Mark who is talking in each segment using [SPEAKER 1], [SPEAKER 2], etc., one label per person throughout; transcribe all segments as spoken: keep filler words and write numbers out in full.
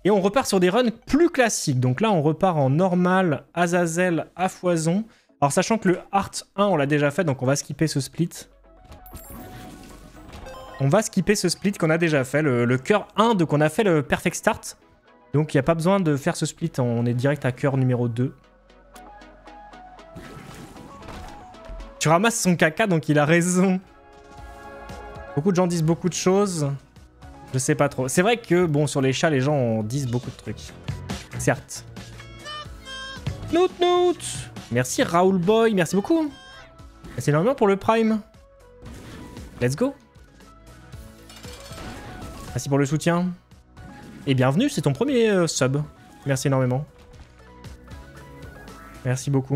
[SPEAKER 1] Et on repart sur des runs plus classiques. Donc là, on repart en normal, Azazel, à foison. Alors sachant que le Heart un, on l'a déjà fait, donc on va skipper ce split. On va skipper ce split qu'on a déjà fait, le, le cœur un, donc on a fait le Perfect Start. Donc il n'y a pas besoin de faire ce split, on est direct à cœur numéro deux. Tu ramasses son caca, donc il a raison. Beaucoup de gens disent beaucoup de choses. Je sais pas trop. C'est vrai que, bon, sur les chats, les gens disent beaucoup de trucs. Certes. Nout nout. Merci Raoul Boy, merci beaucoup. C'est énormément pour le Prime. Let's go. Merci pour le soutien. Et bienvenue, c'est ton premier euh, sub. Merci énormément. Merci beaucoup.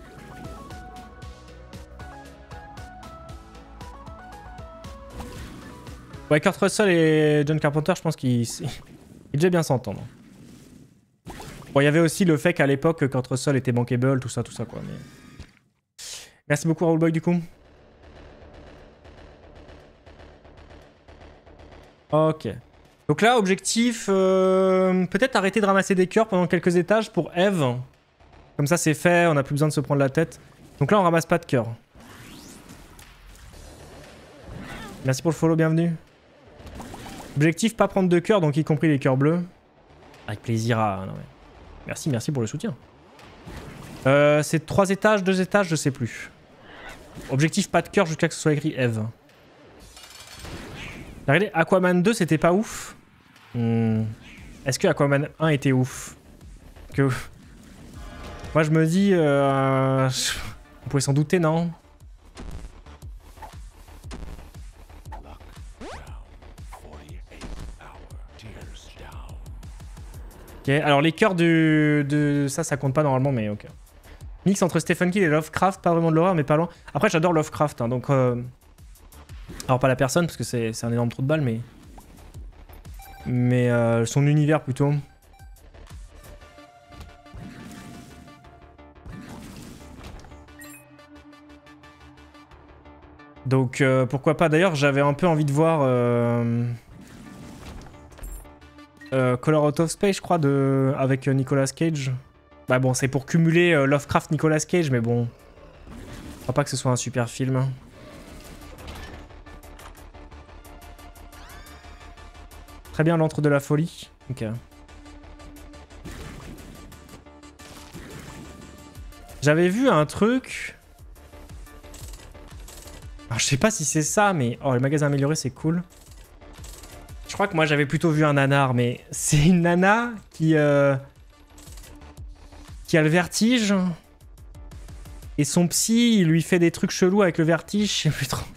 [SPEAKER 1] Ouais, Kurt Russell et John Carpenter, je pense qu'ils devaient bien s'entendre. Bon, il y avait aussi le fait qu'à l'époque, Kurt Russell était bankable, tout ça, tout ça, quoi. Mais... Merci beaucoup, Raoul Boy, du coup. Ok. Donc là, objectif, euh, peut-être arrêter de ramasser des cœurs pendant quelques étages pour Eve. Comme ça, c'est fait, on n'a plus besoin de se prendre la tête. Donc là, on ramasse pas de cœurs. Merci pour le follow, bienvenue. Objectif, pas prendre de cœurs, donc y compris les cœurs bleus. Avec plaisir à... Non, mais... Merci, merci pour le soutien. Euh, c'est trois étages, deux étages, je sais plus. Objectif, pas de cœur jusqu'à ce que ce soit écrit Eve. Regardez, Aquaman deux, c'était pas ouf. Hmm. Est-ce que Aquaman un était ouf? Que... Moi, je me dis... Euh... On pouvait s'en douter, non? Ok, alors les cœurs de... de... Ça, ça compte pas normalement, mais ok. Mix entre Stephen King et Lovecraft, pas vraiment de l'horreur, mais pas loin. Après, j'adore Lovecraft, hein, donc... Euh... Alors, pas la personne, parce que c'est un énorme trou de balle, mais... Mais euh, son univers, plutôt. Donc, euh, pourquoi pas. D'ailleurs, j'avais un peu envie de voir... Euh... Euh, Color Out of Space, je crois, de... avec Nicolas Cage. Bah bon, c'est pour cumuler euh, Lovecraft Nicolas Cage, mais bon... Je crois pas que ce soit un super film. Très bien, l'antre de la folie. Ok. J'avais vu un truc... Alors, je sais pas si c'est ça, mais... Oh, le magasin amélioré, c'est cool. Je crois que moi, j'avais plutôt vu un nanar, mais... C'est une nana qui... Euh... qui a le vertige. Et son psy, il lui fait des trucs chelous avec le vertige, je sais plus trop.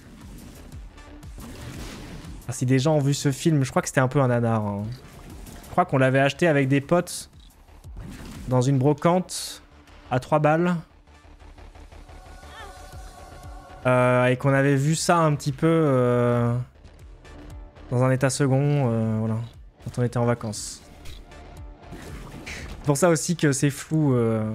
[SPEAKER 1] Ah, si des gens ont vu ce film, je crois que c'était un peu un nanar. Hein. Je crois qu'on l'avait acheté avec des potes dans une brocante à trois balles. Euh, et qu'on avait vu ça un petit peu euh, dans un état second, euh, voilà, quand on était en vacances. C'est pour ça aussi que c'est flou. Euh...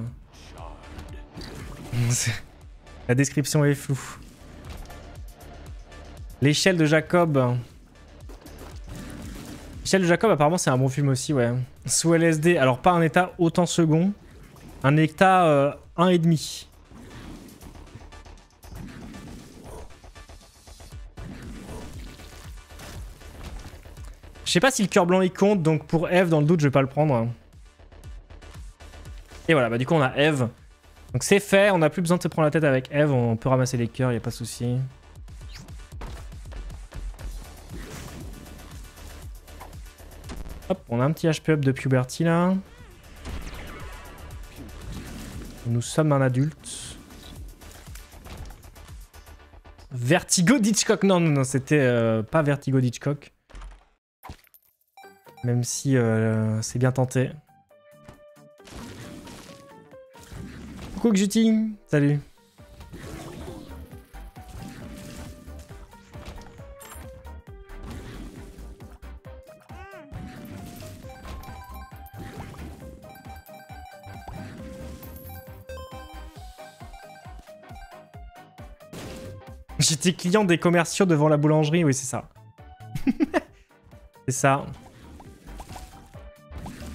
[SPEAKER 1] La description est floue. L'échelle de Jacob. L'échelle de Jacob, apparemment, c'est un bon film aussi, ouais. Sous L S D, alors pas un état autant second, un état euh, un et demi. Je sais pas si le cœur blanc il compte, donc pour Eve, dans le doute, je vais pas le prendre. Et voilà, bah du coup on a Eve. Donc c'est fait, on n'a plus besoin de se prendre la tête avec Eve, on peut ramasser les cœurs, y a pas de souci. Hop, on a un petit H P up de puberty là. Nous sommes un adulte. Vertigo d'Hitchcock. Non, non, non, c'était euh, pas Vertigo d'Hitchcock. Même si euh, c'est bien tenté. Coucou Xuting, salut. J'étais client des commerciaux devant la boulangerie, oui c'est ça. C'est ça.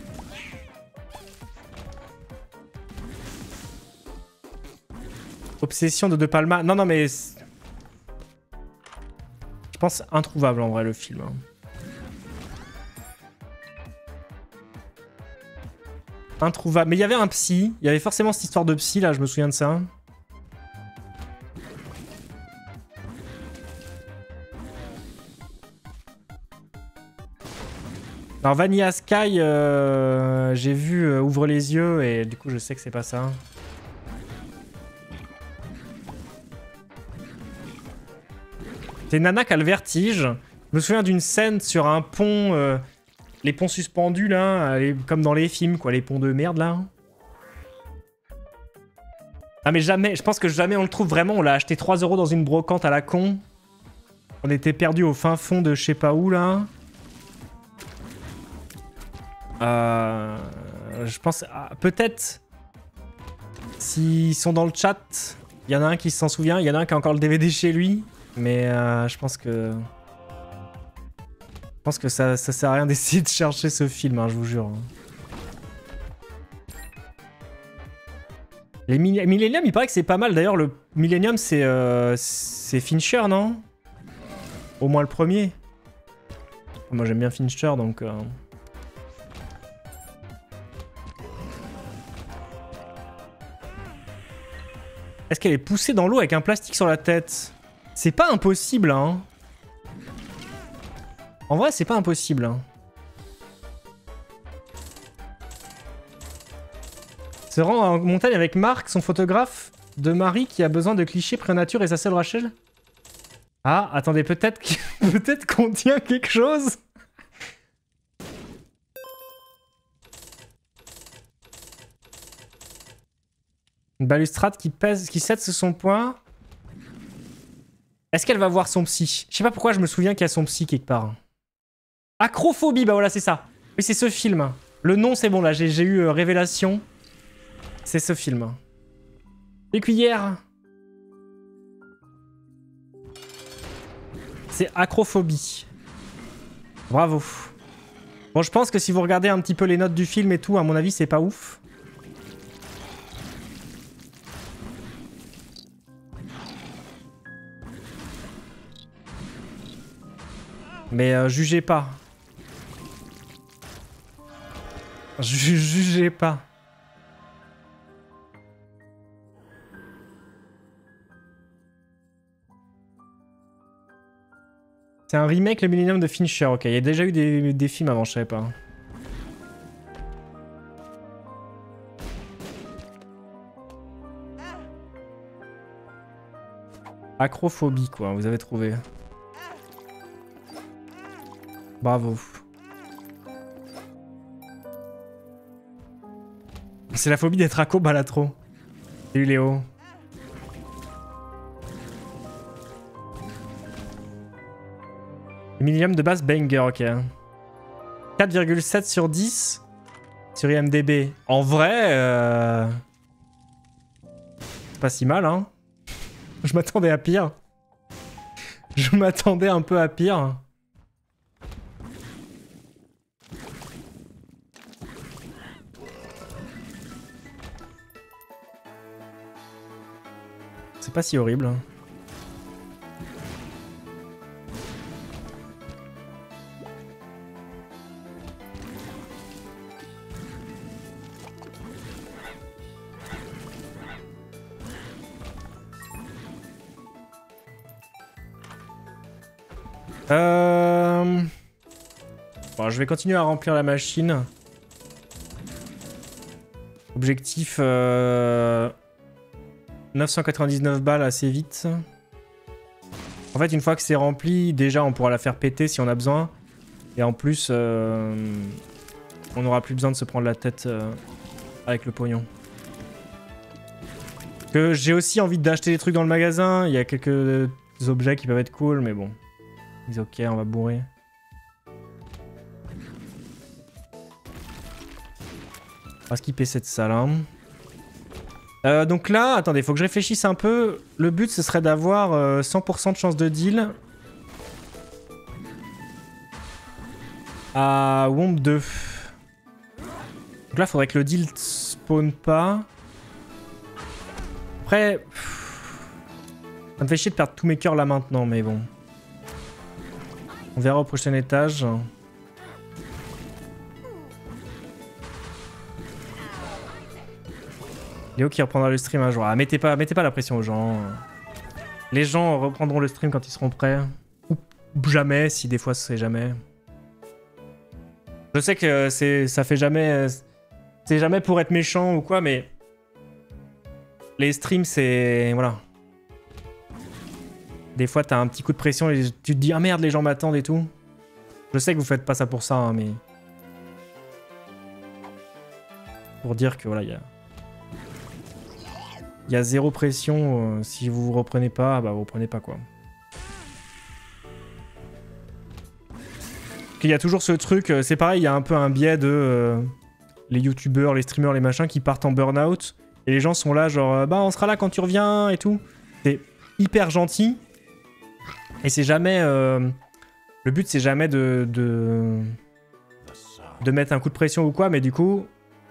[SPEAKER 1] Obsession de De Palma. Non, non, mais... Je pense introuvable en vrai le film. Introuvable. Mais il y avait un psy. Il y avait forcément cette histoire de psy là, je me souviens de ça. Alors Vanilla Sky, euh, j'ai vu euh, Ouvre les yeux et du coup je sais que c'est pas ça. C'est Nana qui a le vertige. Je me souviens d'une scène sur un pont, euh, les ponts suspendus là, les, comme dans les films quoi, les ponts de merde là. Ah mais jamais, je pense que jamais on le trouve vraiment, on l'a acheté trois euros dans une brocante à la con. On était perdu au fin fond de je sais pas où là. Euh, je pense... Ah, peut-être... S'ils sont dans le chat, il y en a un qui s'en souvient, il y en a un qui a encore le D V D chez lui. Mais euh, je pense que... Je pense que ça, ça sert à rien d'essayer de chercher ce film, hein, je vous jure. Les Millennium, il paraît que c'est pas mal. D'ailleurs, le Millennium, c'est euh, c'est Fincher, non? Au moins le premier. Moi, j'aime bien Fincher, donc... Euh... Est-ce qu'elle est poussée dans l'eau avec un plastique sur la tête? C'est pas impossible, hein. En vrai, c'est pas impossible. Hein. Se rend en montagne avec Marc, son photographe de Marie qui a besoin de clichés pré-nature et sa sœur Rachel. Ah, attendez, peut-être peut-être qu'on tient quelque chose. Une balustrade qui pèse, qui cède sous son poids. Est-ce qu'elle va voir son psy? Je sais pas pourquoi je me souviens qu'il y a son psy quelque part. Acrophobie, bah voilà, c'est ça. Oui, c'est ce film. Le nom, c'est bon, là, j'ai eu euh, révélation. C'est ce film. Les cuillères. C'est acrophobie. Bravo. Bon, je pense que si vous regardez un petit peu les notes du film et tout, à mon avis, c'est pas ouf. Mais euh, jugez pas. Ju jugez pas. C'est un remake, le Millennium de Fincher. Ok, il y a déjà eu des, des films avant, je savais pas. Acrophobie, quoi, vous avez trouvé. Bravo. C'est la phobie d'être accro balatro. Salut Léo. Millennium de base banger, ok. quatre virgule sept sur dix sur I M D B. En vrai, euh... c'est pas si mal, hein. Je m'attendais à pire. Je m'attendais un peu à pire. C'est pas si horrible. Euh... Bon, je vais continuer à remplir la machine. Objectif... Euh... neuf cent quatre-vingt-dix-neuf balles assez vite. En fait, une fois que c'est rempli, déjà on pourra la faire péter si on a besoin. Et en plus, euh, on n'aura plus besoin de se prendre la tête euh, avec le pognon. Que j'ai aussi envie d'acheter des trucs dans le magasin. Il y a quelques objets qui peuvent être cool, mais bon. Ils disent ok, on va bourrer. On va skipper cette salle, hein. Euh, donc là, attendez, faut que je réfléchisse un peu. Le but, ce serait d'avoir euh, cent pour cent de chance de deal. À Womb deux. Donc là, faudrait que le deal spawn pas. Après, pff, Ça me fait chier de perdre tous mes cœurs là maintenant, mais bon. On verra au prochain étage. Léo qui reprendra le stream un jour. Ah, mettez pas, mettez pas la pression aux gens. Les gens reprendront le stream quand ils seront prêts. Ou jamais, si des fois c'est jamais. Je sais que c'est, ça fait jamais... C'est jamais pour être méchant ou quoi, mais... Les streams, c'est... Voilà. Des fois, t'as un petit coup de pression et tu te dis « Ah merde, les gens m'attendent et tout. » Je sais que vous faites pas ça pour ça, hein, mais... Pour dire que, voilà, il y a... Il y a zéro pression. Euh, si vous vous reprenez pas, bah vous reprenez pas, quoi. Il y a toujours ce truc, euh, c'est pareil, il y a un peu un biais de... Euh, les youtubeurs, les streamers, les machins qui partent en burn-out. Et les gens sont là genre, euh, bah on sera là quand tu reviens et tout. C'est hyper gentil. Et c'est jamais... Euh, le but, c'est jamais de, de... de mettre un coup de pression ou quoi, mais du coup...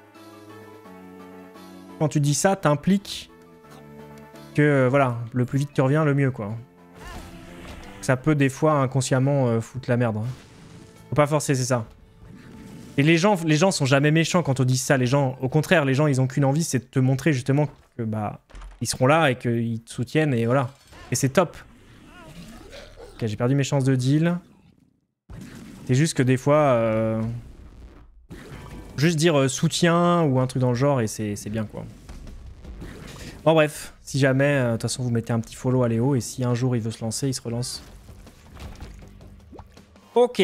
[SPEAKER 1] Quand tu dis ça, t'impliques que, euh, voilà, le plus vite tu reviens, le mieux, quoi. Ça peut, des fois, inconsciemment, euh, foutre la merde. Hein. Faut pas forcer, c'est ça. Et les gens, les gens sont jamais méchants quand on dit ça. Les gens, au contraire, les gens, ils ont qu'une envie, c'est de te montrer, justement, que, bah, ils seront là et qu'ils te soutiennent, et voilà. Et c'est top. Ok, j'ai perdu mes chances de deal. C'est juste que des fois... Euh... Juste dire euh, soutien ou un truc dans le genre, et c'est bien, quoi. Bon, bref. Si jamais, de euh, toute façon, vous mettez un petit follow à Léo, et si un jour il veut se lancer, il se relance. Ok.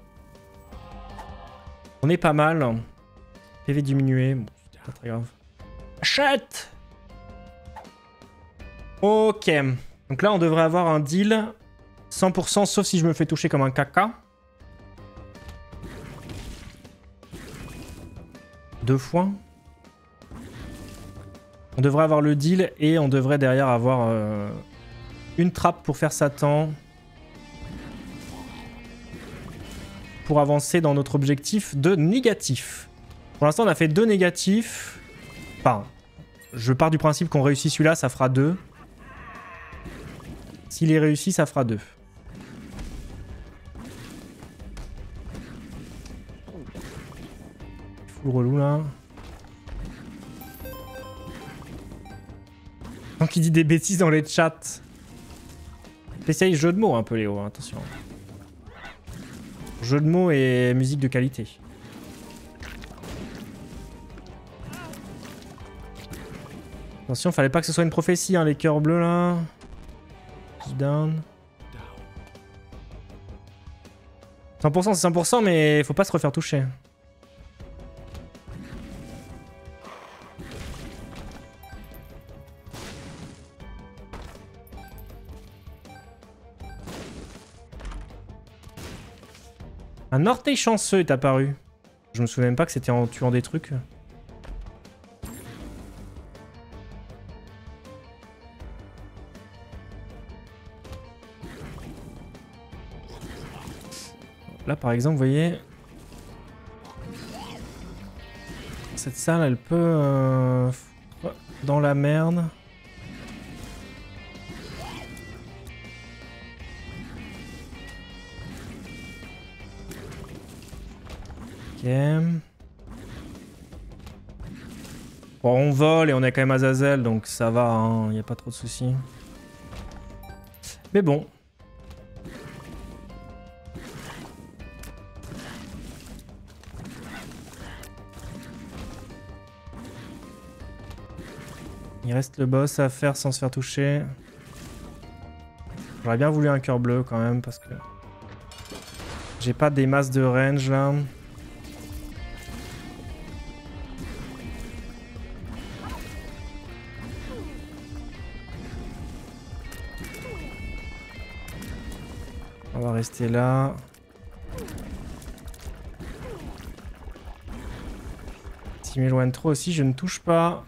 [SPEAKER 1] On est pas mal. P V diminué. Bon, c'est pas très grave. Achète! Ok. Donc là, on devrait avoir un deal cent pour cent, sauf si je me fais toucher comme un caca. Deux fois. On devrait avoir le deal et on devrait derrière avoir euh, une trappe pour faire Satan. Pour avancer dans notre objectif de négatif. Pour l'instant, on a fait deux négatifs. Enfin, je pars du principe qu'on réussit celui-là, ça fera deux. S'il est réussi, ça fera deux. Full relou, là. Donc il dit des bêtises dans les chats. Spécialiste jeu de mots un peu, Léo, hein, attention. Jeu de mots et musique de qualité. Attention, fallait pas que ce soit une prophétie, hein, les cœurs bleus là. Down. cent pour cent c'est cent pour cent, mais faut pas se refaire toucher. Un orteil chanceux est apparu. Je me souviens même pas que c'était en tuant des trucs. Là par exemple, vous voyez... Cette salle, elle peut... Euh, dans la merde. Ok. Bon, on vole et on est quand même Azazel, donc ça va, hein, y a pas trop de soucis. Mais bon. Il reste le boss à faire sans se faire toucher. J'aurais bien voulu un cœur bleu quand même parce que j'ai pas des masses de range là. On va rester là. S'il m'éloigne trop aussi, je ne touche pas.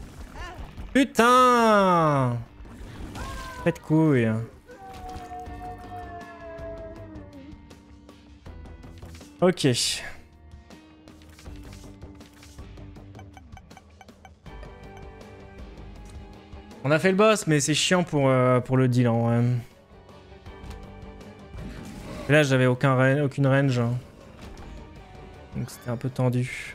[SPEAKER 1] Putain! Faites couille. Ok. On a fait le boss, mais c'est chiant pour, euh, pour le deal en vrai. Et là, j'avais aucun ra- aucune range. Hein. Donc c'était un peu tendu.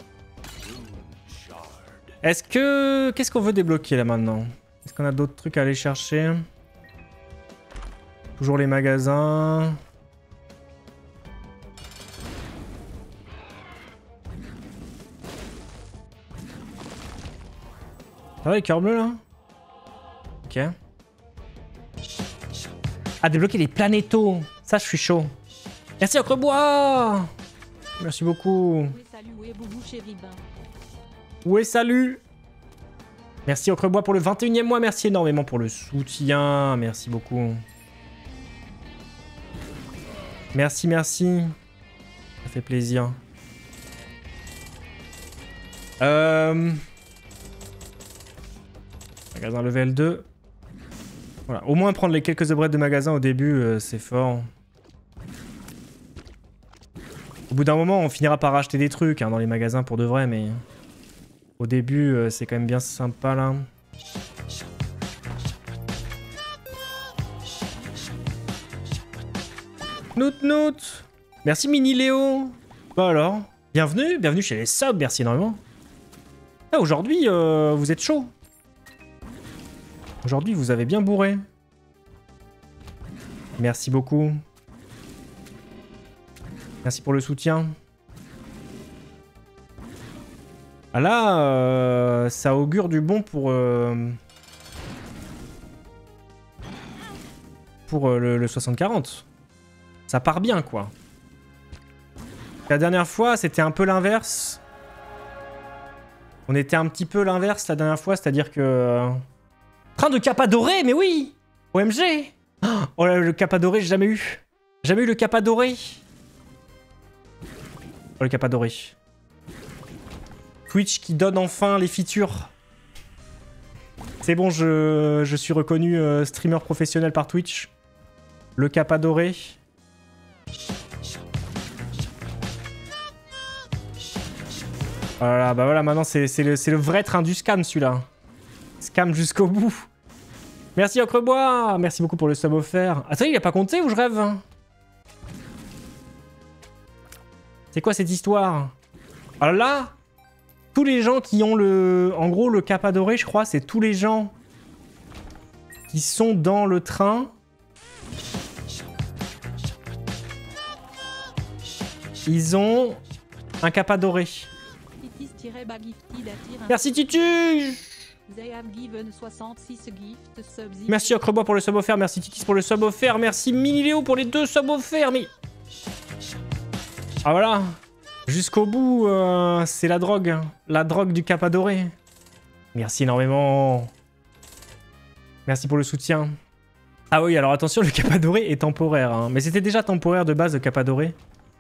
[SPEAKER 1] Est-ce que... Qu'est-ce qu'on veut débloquer là maintenant? Est-ce qu'on a d'autres trucs à aller chercher? Toujours les magasins. Ah ouais, les cœurs bleus là? Ok. Ah, débloquer les planétos. Ça, je suis chaud. Merci, Ocrebois. Merci beaucoup.
[SPEAKER 2] Oui, salut, oui, boubou, chéri, ben.
[SPEAKER 1] Ouais, salut. Merci, Ocrebois, pour le vingt et unième mois. Merci énormément pour le soutien. Merci beaucoup. Merci, merci. Ça fait plaisir. Euh... Magasin level deux. Voilà, au moins prendre les quelques upgrades de magasin au début, euh, c'est fort. Au bout d'un moment, on finira par acheter des trucs hein, dans les magasins pour de vrai, mais... Au début, euh, c'est quand même bien sympa, là. Nout nout. Merci Mini Léo. Bah alors, bienvenue, bienvenue chez les subs, merci énormément. Ah, aujourd'hui, euh, vous êtes chaud. Aujourd'hui, vous avez bien bourré. Merci beaucoup. Merci pour le soutien. Ah là, euh, ça augure du bon pour... Euh, pour euh, le, le soixante quarante. Ça part bien, quoi. La dernière fois, c'était un peu l'inverse. On était un petit peu l'inverse la dernière fois, c'est-à-dire que... Train de Kappa doré, mais oui! O M G! Oh là, le Kappa doré, j'ai jamais eu. Jamais eu le Kappa doré. Oh, le Kappa doré. Twitch qui donne enfin les features. C'est bon, je, je suis reconnu euh, streamer professionnel par Twitch. Le Kappa doré. Voilà, bah voilà, maintenant c'est le, le vrai train du scam celui-là. Scam jusqu'au bout. Merci Ocrebois. Merci beaucoup pour le sub offert. Attends, il a pas compté ou je rêve? C'est quoi cette histoire? Alors là, tous les gens qui ont le... En gros, le Kappa doré, je crois, c'est tous les gens qui sont dans le train. Ils ont un Kappa doré. Merci Titus. Merci Ocrebois pour le sub offert. Merci Titis pour le sub offert. Merci Mini Léo pour les deux subs offerts. Mais... Ah voilà. Jusqu'au bout, euh, c'est la drogue. La drogue du Kappa doré. Merci énormément. Merci pour le soutien. Ah oui, alors attention, le Kappa doré est temporaire. Hein. Mais c'était déjà temporaire de base, le Kappa doré.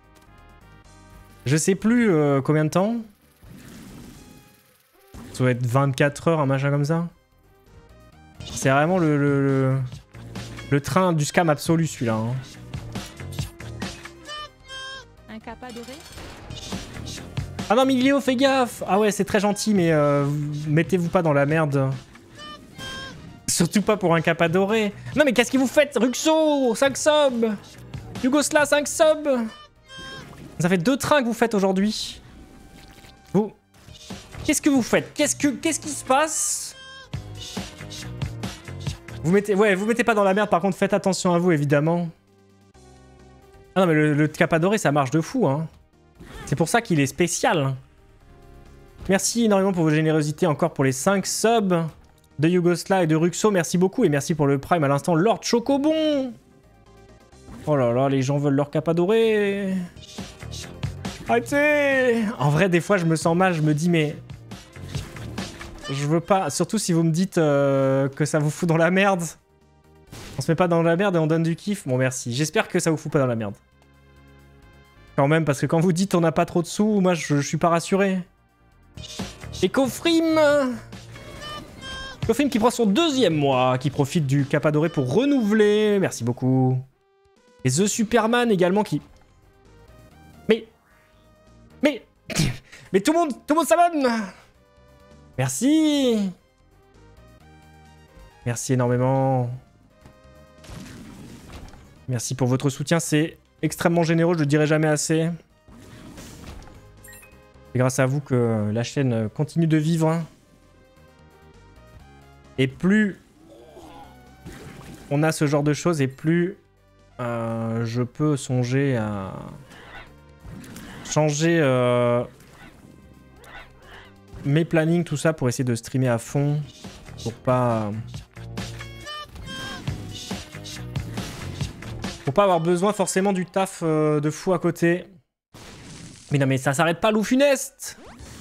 [SPEAKER 1] Je sais plus euh, combien de temps. Ça doit être vingt-quatre heures, un machin comme ça. C'est vraiment le, le, le, le train du scam absolu, celui-là. Hein.
[SPEAKER 2] Un Kappa doré?
[SPEAKER 1] Ah non, Milio, fais gaffe! Ah ouais, c'est très gentil, mais euh, mettez-vous pas dans la merde. Surtout pas pour un Kappa doré. Non, mais qu'est-ce que vous faites? Ruxo, cinq subs! Yugosla, cinq subs! Ça fait deux trains que vous faites aujourd'hui. Vous... Qu'est-ce que vous faites? Qu'est-ce que qu'est-ce qui se passe? Vous mettez... Ouais, vous mettez pas dans la merde, par contre, faites attention à vous, évidemment. Ah non, mais le, le Kappa doré, ça marche de fou, hein. C'est pour ça qu'il est spécial. Merci énormément pour vos générosités, encore pour les cinq subs de Yugosla et de Ruxo. Merci beaucoup, et merci pour le prime à l'instant, Lord Chocobon. Oh là là, les gens veulent leur Kappa doré. Arrêtez! En vrai, des fois, je me sens mal, je me dis, mais... Je veux pas... Surtout si vous me dites euh, que ça vous fout dans la merde. On se met pas dans la merde et on donne du kiff. Bon, merci. J'espère que ça vous fout pas dans la merde. Quand même, parce que quand vous dites on n'a pas trop de sous, moi, je, je suis pas rassuré. Et Kofrim Kofrim qui prend son deuxième mois, qui profite du Kappa doré pour renouveler. Merci beaucoup. Et The Superman également qui... Mais... Mais... Mais tout le monde... Tout le monde s'abonne. Merci. Merci énormément. Merci pour votre soutien, c'est extrêmement généreux, je le dirai jamais assez. C'est grâce à vous que la chaîne continue de vivre. Et plus on a ce genre de choses, et plus euh, je peux songer à changer euh, mes plannings, tout ça, pour essayer de streamer à fond, pour pas... Pour pas avoir besoin forcément du taf euh, de fou à côté. Mais non mais ça s'arrête pas, Loup Funeste.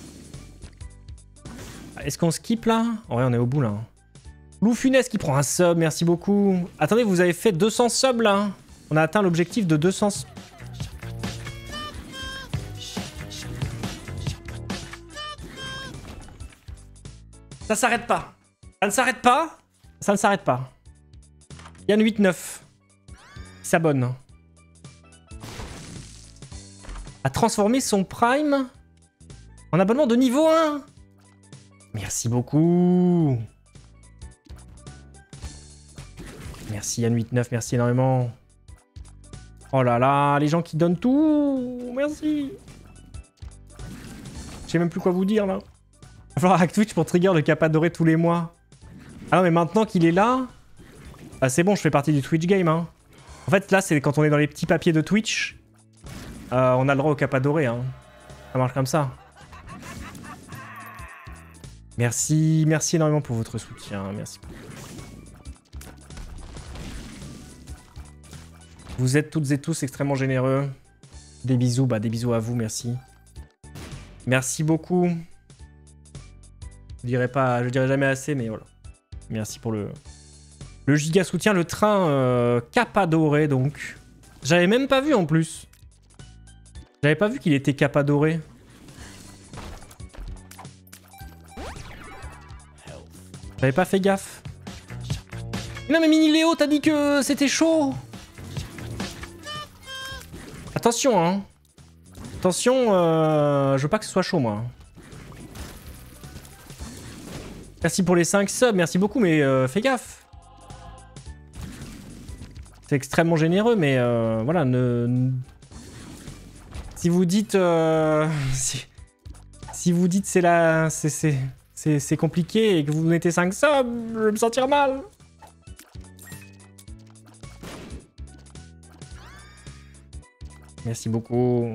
[SPEAKER 1] Est-ce qu'on skip là? En vrai on est au bout là. Loup Funeste qui prend un sub, merci beaucoup. Attendez, vous avez fait deux cents subs là. On a atteint l'objectif de deux cents... Ça s'arrête pas. Ça ne s'arrête pas. Ça ne s'arrête pas. Yann huit neuf. S'abonne. A transformé son Prime en abonnement de niveau un. Merci beaucoup. Merci Yann huit neuf, merci énormément. Oh là là, les gens qui donnent tout. Merci. Je sais même plus quoi vous dire là. Il va falloir hack Twitch pour trigger le Kappa doré tous les mois. Ah non mais maintenant qu'il est là, ah, c'est bon, je fais partie du Twitch game hein. En fait, là, c'est quand on est dans les petits papiers de Twitch, euh, on a le droit au Kappa doré. Hein. Ça marche comme ça. Merci, merci énormément pour votre soutien. Merci. Vous êtes toutes et tous extrêmement généreux. Des bisous, bah des bisous à vous, merci. Merci beaucoup. Je dirais pas, je dirais jamais assez, mais voilà. Merci pour le... Le giga soutien, le train euh, Kappa doré donc. J'avais même pas vu en plus. J'avais pas vu qu'il était Kappa doré. J'avais pas fait gaffe. Non mais Mini Léo, t'as dit que c'était chaud. Attention hein. Attention, euh, je veux pas que ce soit chaud moi. Merci pour les cinq subs, merci beaucoup, mais euh, fais gaffe. C'est extrêmement généreux, mais euh, voilà, ne... Si vous dites... Euh, si... si vous dites c'est la... c'est compliqué et que vous mettez cinq subs, je vais me sentir mal. Merci beaucoup.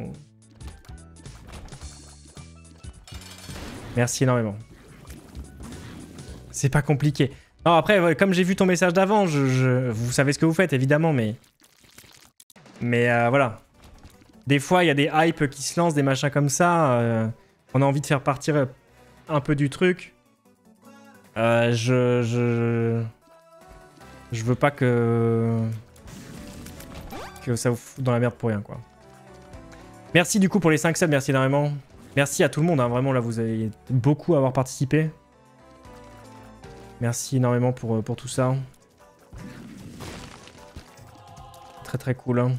[SPEAKER 1] Merci énormément. C'est pas compliqué. Non, après, comme j'ai vu ton message d'avant, je, je, vous savez ce que vous faites, évidemment, mais... Mais euh, voilà. Des fois, il y a des hypes qui se lancent, des machins comme ça. Euh, on a envie de faire partir un peu du truc. Euh, je, je... Je veux pas que... Que ça vous foute dans la merde pour rien, quoi. Merci du coup pour les cinq subs, merci énormément. Merci à tout le monde, hein, vraiment, là, vous avez beaucoup à avoir participé. Merci énormément pour, pour tout ça. Très très cool. Hein.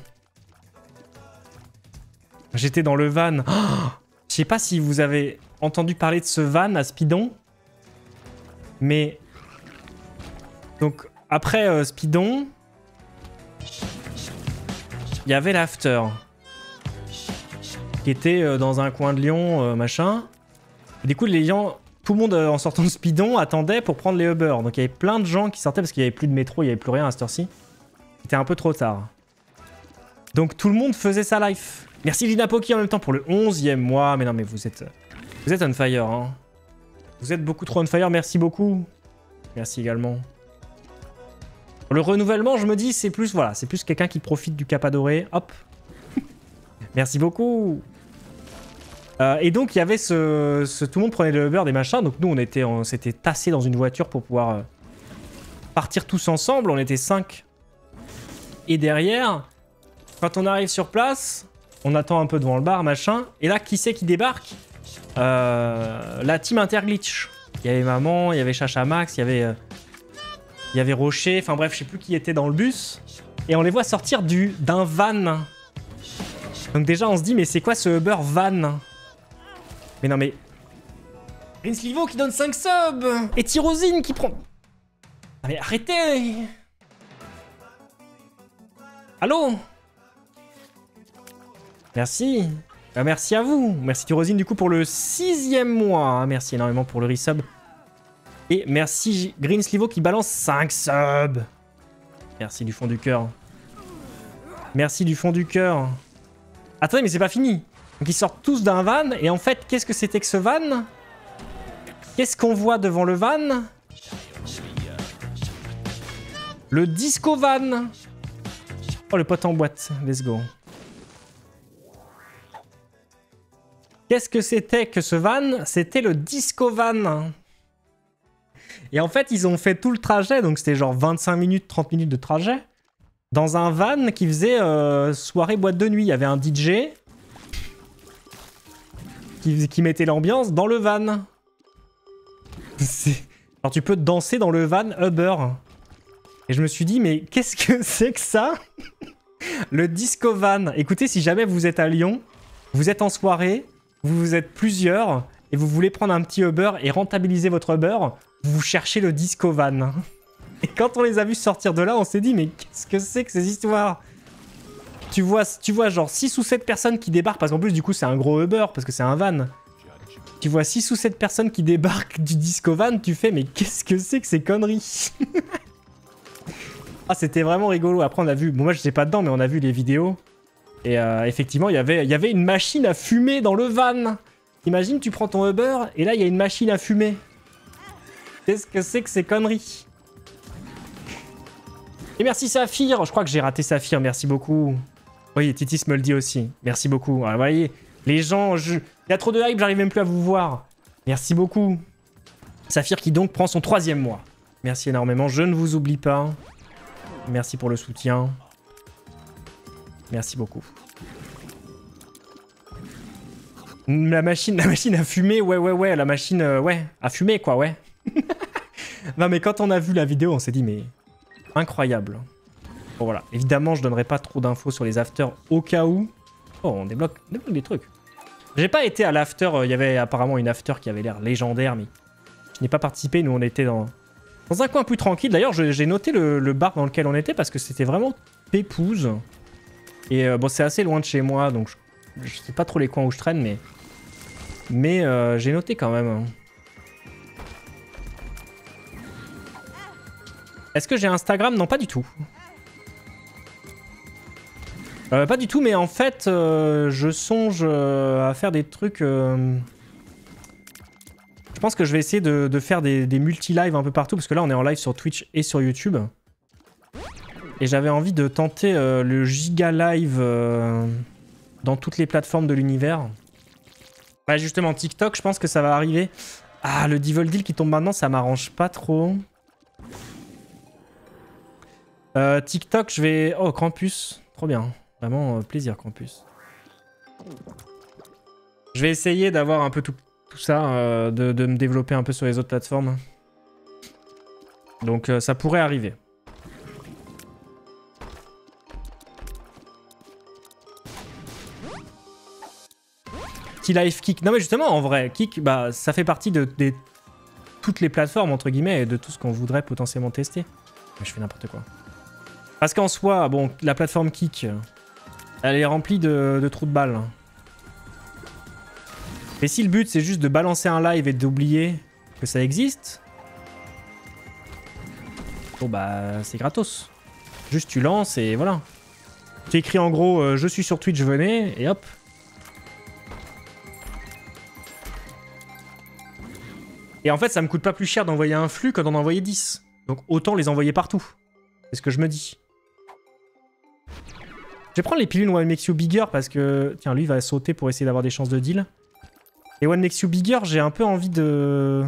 [SPEAKER 1] J'étais dans le van. Oh, je sais pas si vous avez entendu parler de ce van à Speedon. Mais... Donc, après euh, Speedon... Il y avait l'after. Qui était euh, dans un coin de Lyon, euh, machin. Et du coup, les gens... Tout le monde, en sortant de Speedon, attendait pour prendre les Uber. Donc il y avait plein de gens qui sortaient parce qu'il n'y avait plus de métro, il n'y avait plus rien à cette heure-ci. C'était un peu trop tard. Donc tout le monde faisait sa life. Merci Lina Poki en même temps pour le onzième mois. Mais non, mais vous êtes... Vous êtes on fire, hein. Vous êtes beaucoup trop on fire, merci beaucoup. Merci également. Pour le renouvellement, je me dis, c'est plus... Voilà, c'est plus quelqu'un qui profite du Kappa doré. Hop. Merci beaucoup. Euh, et donc il y avait ce, ce... Tout le monde prenait le Uber des machins, donc nous on était, on s'était tassés dans une voiture pour pouvoir euh, partir tous ensemble, on était cinq. Et derrière, quand on arrive sur place, on attend un peu devant le bar, machin, et là qui c'est qui débarque? euh, La team Interglitch. Il y avait Maman, il y avait Chacha Max, il y avait, euh, il y avait Rocher, enfin bref, je sais plus qui était dans le bus. Et on les voit sortir du d'un van. Donc déjà on se dit mais c'est quoi ce Uber van? Mais non mais... Rinslivo qui donne cinq subs. Et Tyrosine qui prend... Ah mais arrêtez! Allô? Merci. Bah, merci à vous. Merci Turosine du coup pour le sixième mois. Merci énormément pour le resub. Et merci Green Slivo qui balance cinq subs. Merci du fond du cœur. Merci du fond du cœur. Attendez, mais c'est pas fini. Donc ils sortent tous d'un van. Et en fait, qu'est-ce que c'était que ce van? Qu'est-ce qu'on voit devant le van? Le disco van. Oh, le pote en boîte. Let's go. Qu'est-ce que c'était que ce van? C'était le disco van. Et en fait, ils ont fait tout le trajet, donc c'était genre vingt-cinq minutes, trente minutes de trajet, dans un van qui faisait euh, soirée boîte de nuit. Il y avait un D J qui, qui mettait l'ambiance dans le van. Alors tu peux danser dans le van Uber. Et je me suis dit, mais qu'est-ce que c'est que ça? Le disco van. Écoutez, si jamais vous êtes à Lyon, vous êtes en soirée, vous, vous êtes plusieurs, et vous voulez prendre un petit Uber et rentabiliser votre Uber, vous cherchez le disco van. Et quand on les a vus sortir de là, on s'est dit, mais qu'est-ce que c'est que ces histoires? Tu vois, tu vois genre six ou sept personnes qui débarquent, parce qu'en plus du coup c'est un gros Uber, parce que c'est un van. Tu vois six ou sept personnes qui débarquent du disco van, tu fais, mais qu'est-ce que c'est que ces conneries? Ah, c'était vraiment rigolo. Après on a vu, bon moi je sais pas dedans, mais on a vu les vidéos. Et euh, effectivement, y avait, y avait une machine à fumer dans le van. Imagine, tu prends ton Uber, et là il y a une machine à fumer. Qu'est-ce que c'est que ces conneries? Et merci Saphir. Je crois que j'ai raté Saphir, merci beaucoup. Oui, Titis me le dit aussi. Merci beaucoup. Alors, vous voyez, les gens, je... il y a trop de hype, j'arrive même plus à vous voir. Merci beaucoup. Saphir qui donc prend son troisième mois. Merci énormément, je ne vous oublie pas. Merci pour le soutien. Merci beaucoup. La machine, la machine à fumer, ouais, ouais, ouais, la machine, euh, ouais, à fumer, quoi, ouais. Non, mais quand on a vu la vidéo, on s'est dit, mais incroyable. Bon, voilà. Évidemment, je donnerai pas trop d'infos sur les afters au cas où. Oh, on débloque, on débloque des trucs. J'ai pas été à l'after, il euh, y avait apparemment une after qui avait l'air légendaire, mais je n'ai pas participé. Nous, on était dans, dans un coin plus tranquille. D'ailleurs, j'ai noté le, le bar dans lequel on était parce que c'était vraiment pépouze. Et euh, bon, c'est assez loin de chez moi, donc je, je sais pas trop les coins où je traîne, mais... Mais euh, j'ai noté quand même. Est-ce que j'ai Instagram? Non, pas du tout. Euh, pas du tout, mais en fait, euh, je songe euh, à faire des trucs... Euh... Je pense que je vais essayer de, de faire des, des multi-lives un peu partout, parce que là, on est en live sur Twitch et sur YouTube. Et j'avais envie de tenter euh, le giga live euh, dans toutes les plateformes de l'univers. Ouais, justement, TikTok, je pense que ça va arriver. Ah, le Devil Deal qui tombe maintenant, ça m'arrange pas trop. Euh, TikTok, je vais... Oh, Krampus. Trop bien. Vraiment euh, plaisir, Krampus. Je vais essayer d'avoir un peu tout, tout ça, euh, de, de me développer un peu sur les autres plateformes. Donc, euh, ça pourrait arriver. Life Kick. Non mais justement en vrai, Kick, bah ça fait partie de, de toutes les plateformes entre guillemets et de tout ce qu'on voudrait potentiellement tester. Mais je fais n'importe quoi. Parce qu'en soi, bon, la plateforme Kick, elle est remplie de, de trous de balles. Et si le but c'est juste de balancer un live et d'oublier que ça existe, bon bah c'est gratos. Juste tu lances et voilà. Tu écris en gros euh, je suis sur Twitch, venez et hop. Et en fait, ça me coûte pas plus cher d'envoyer un flux que d'en envoyer dix. Donc autant les envoyer partout. C'est ce que je me dis. Je vais prendre les pilules One Makes You Bigger parce que... Tiens, lui, il va sauter pour essayer d'avoir des chances de deal. Et One Makes You Bigger, j'ai un peu envie de...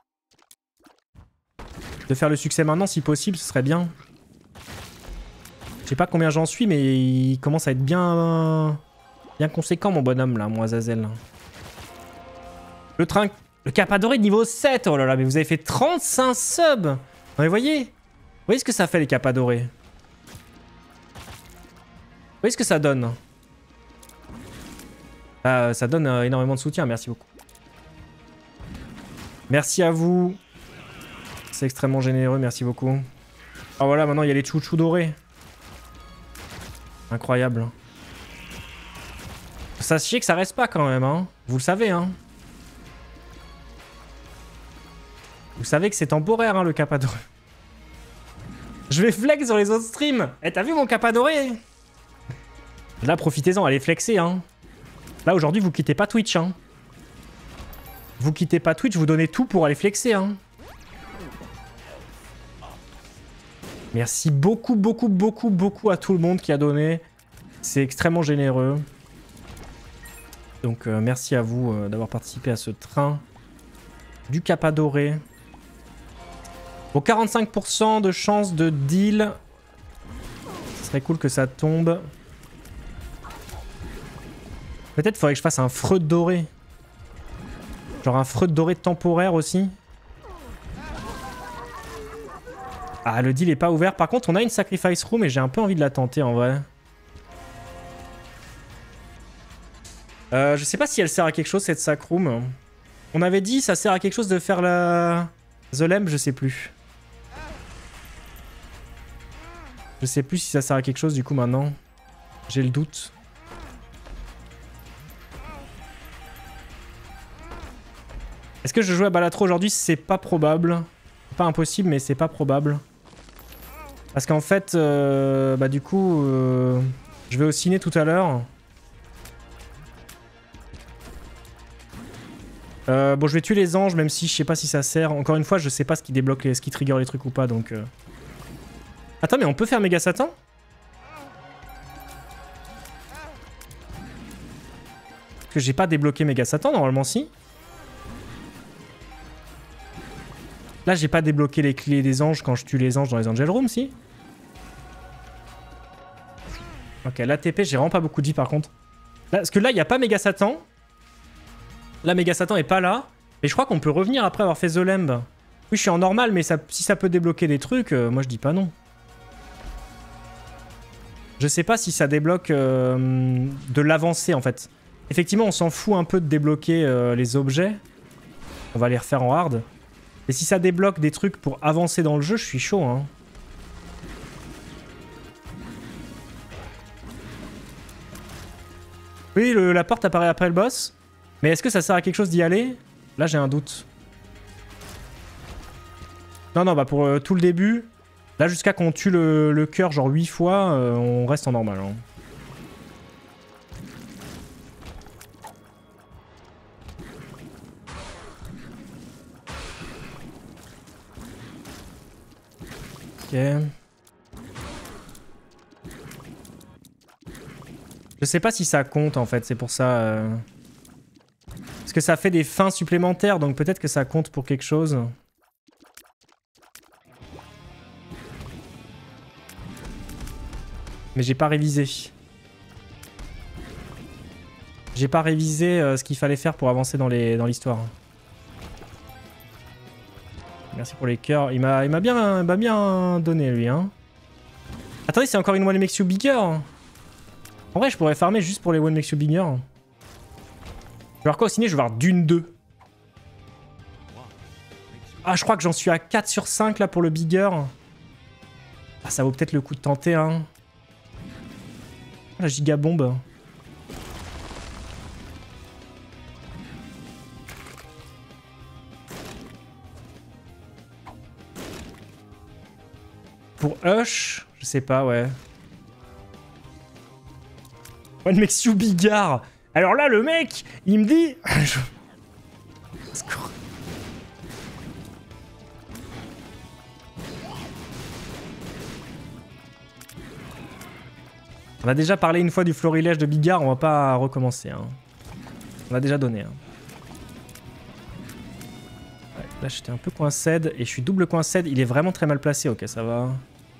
[SPEAKER 1] De faire le succès maintenant, si possible, ce serait bien. Je sais pas combien j'en suis, mais il commence à être bien... Bien conséquent, mon bonhomme, là, mon Azazel. Le train... Le Capadoré niveau sept, oh là là, mais vous avez fait trente-cinq subs. Non mais voyez, vous voyez ce que ça fait les Capadorés. Vous voyez ce que ça donne. Ah, ça donne euh, énormément de soutien, merci beaucoup. Merci à vous. C'est extrêmement généreux, merci beaucoup. Ah voilà, maintenant il y a les chouchous dorés. Incroyable. Sachez que ça reste pas quand même, hein. Vous le savez, hein. Vous savez que c'est temporaire, hein, le kappa doré. Je vais flex sur les autres streams. Eh, t'as vu mon kappa doré? Là, profitez-en, allez flexer, hein. Là, aujourd'hui, vous quittez pas Twitch, hein. Vous quittez pas Twitch, vous donnez tout pour aller flexer, hein. Merci beaucoup, beaucoup, beaucoup, beaucoup à tout le monde qui a donné. C'est extrêmement généreux. Donc, euh, merci à vous euh, d'avoir participé à ce train du kappa doré. Bon, quarante-cinq pour cent de chance de deal. Ce serait cool que ça tombe. Peut-être faudrait que je fasse un Freud doré. Genre un Freud doré temporaire aussi. Ah, le deal est pas ouvert. Par contre, on a une Sacrifice Room et j'ai un peu envie de la tenter en vrai. Euh, je sais pas si elle sert à quelque chose cette Sac Room. On avait dit ça sert à quelque chose de faire la... The Lamb, je sais plus. Je sais plus si ça sert à quelque chose du coup maintenant. J'ai le doute. Est-ce que je joue à Balatro aujourd'hui? C'est pas probable. Pas impossible, mais c'est pas probable. Parce qu'en fait, euh, bah du coup, euh, je vais au ciné tout à l'heure. Euh, bon, je vais tuer les anges, même si je sais pas si ça sert. Encore une fois, je sais pas ce qui débloque, les, ce qui trigger les trucs ou pas, donc... Euh... Attends, mais on peut faire Méga Satan? Parce que j'ai pas débloqué Méga Satan, normalement, si. Là, j'ai pas débloqué les clés des anges quand je tue les anges dans les Angel Rooms, si. Ok, l'A T P, j'ai vraiment pas beaucoup de vie, par contre. Là, parce que là, il n'y a pas Méga Satan. Là, Méga Satan est pas là. Mais je crois qu'on peut revenir après avoir fait The Lamb. Oui, je suis en normal, mais ça, si ça peut débloquer des trucs, euh, moi je dis pas non. Je sais pas si ça débloque euh, de l'avancée en fait. Effectivement, on s'en fout un peu de débloquer euh, les objets. On va les refaire en hard. Et si ça débloque des trucs pour avancer dans le jeu, je suis chaud, hein. Oui, le, la porte apparaît après le boss. Mais est-ce que ça sert à quelque chose d'y aller? Là, j'ai un doute. Non, non, bah pour euh, tout le début, là, jusqu'à qu'on tue le, le cœur genre huit fois, euh, on reste en normal. Hein. Ok. Je sais pas si ça compte en fait, c'est pour ça... Euh... Parce que ça fait des fins supplémentaires, donc peut-être que ça compte pour quelque chose. Mais j'ai pas révisé. J'ai pas révisé euh, ce qu'il fallait faire pour avancer dans les dans l'histoire. Merci pour les cœurs. Il m'a il m'a bien, bien donné lui. Hein. Attendez, c'est encore une One Makes You Bigger. En vrai, je pourrais farmer juste pour les One Makes You Bigger. Je vais voir quoi au ciné? Je vais voir Dune deux. Ah, je crois que j'en suis à quatre sur cinq là pour le Bigger. Ah, ça vaut peut-être le coup de tenter, hein. La gigabombe. Pour Hush, je sais pas, ouais. One Makes You Bigger. Alors là, le mec, il me dit... je... On a déjà parlé une fois du florilège de Bigard, on va pas recommencer. Hein. On l'a déjà donné. Hein. Ouais, là, j'étais un peu coincé et je suis double coincé. Il est vraiment très mal placé. Ok, ça va.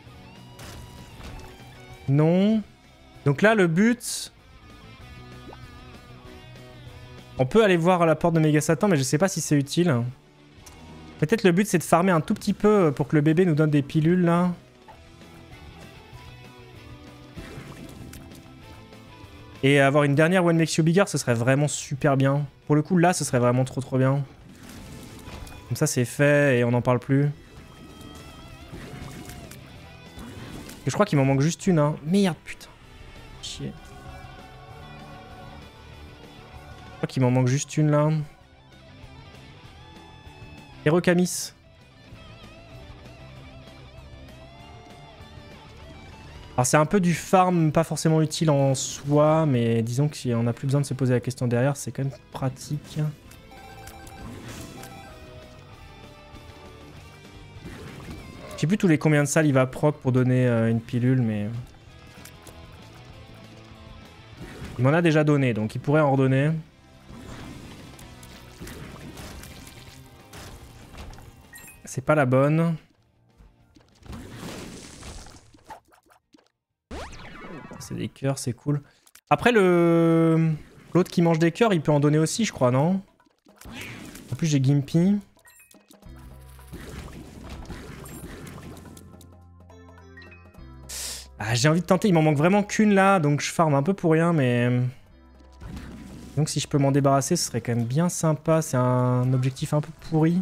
[SPEAKER 1] Non. Donc là, le but... On peut aller voir à la porte de Méga Satan, mais je sais pas si c'est utile. Peut-être le but, c'est de farmer un tout petit peu pour que le bébé nous donne des pilules, là. Et avoir une dernière One Makes You Bigger, ce serait vraiment super bien. Pour le coup, là, ce serait vraiment trop trop bien. Comme ça, c'est fait et on n'en parle plus. Je crois qu'il m'en manque juste une, hein. Merde, putain. Chier. Je crois qu'il m'en manque juste une, là. Hérocamis. Alors c'est un peu du farm, pas forcément utile en soi, mais disons que si on n'a plus besoin de se poser la question derrière, c'est quand même pratique. Je sais plus tous les combien de salles il va proc pour donner euh, une pilule, mais... Il m'en a déjà donné, donc il pourrait en redonner. C'est pas la bonne. C'est des cœurs, c'est cool. Après, le l'autre qui mange des cœurs, il peut en donner aussi, je crois, non? En plus, j'ai Gimpy. Ah, j'ai envie de tenter, il m'en manque vraiment qu'une là, donc je farm un peu pour rien, mais... Donc si je peux m'en débarrasser, ce serait quand même bien sympa. C'est un objectif un peu pourri.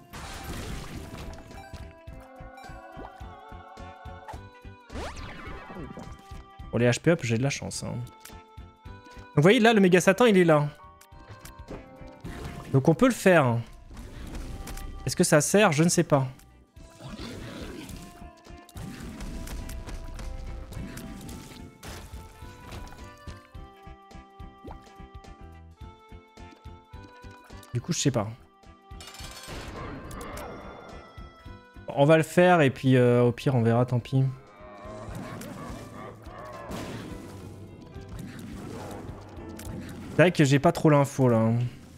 [SPEAKER 1] Pour les H P up, j'ai de la chance. Hein. Donc vous voyez, là, le méga Satan, il est là. Donc on peut le faire. Est-ce que ça sert? Je ne sais pas. Du coup, je sais pas. On va le faire et puis euh, au pire, on verra, tant pis. C'est vrai que j'ai pas trop l'info là.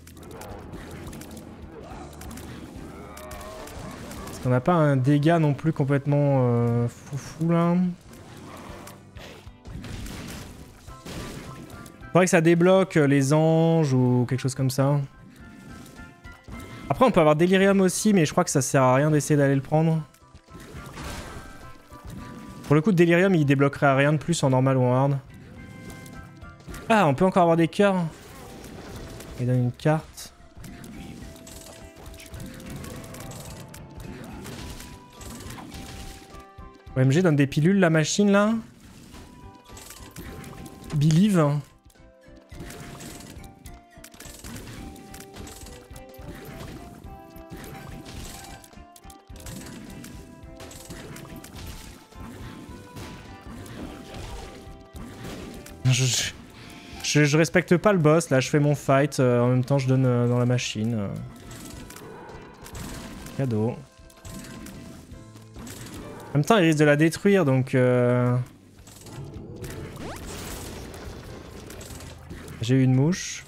[SPEAKER 1] Parce qu'on n'a pas un dégât non plus complètement euh, foufou là. Faudrait que ça débloque les anges ou quelque chose comme ça. Après on peut avoir Delirium aussi, mais je crois que ça sert à rien d'essayer d'aller le prendre. Pour le coup, Delirium il débloquerait rien de plus en normal ou en hard. Ah, on peut encore avoir des cœurs. Il donne une carte. O M G donne des pilules, la machine là. Believe. Je... Je, je respecte pas le boss, là je fais mon fight, euh, en même temps je donne euh, dans la machine. Euh. Cadeau. En même temps il risque de la détruire donc... Euh... J'ai eu une mouche.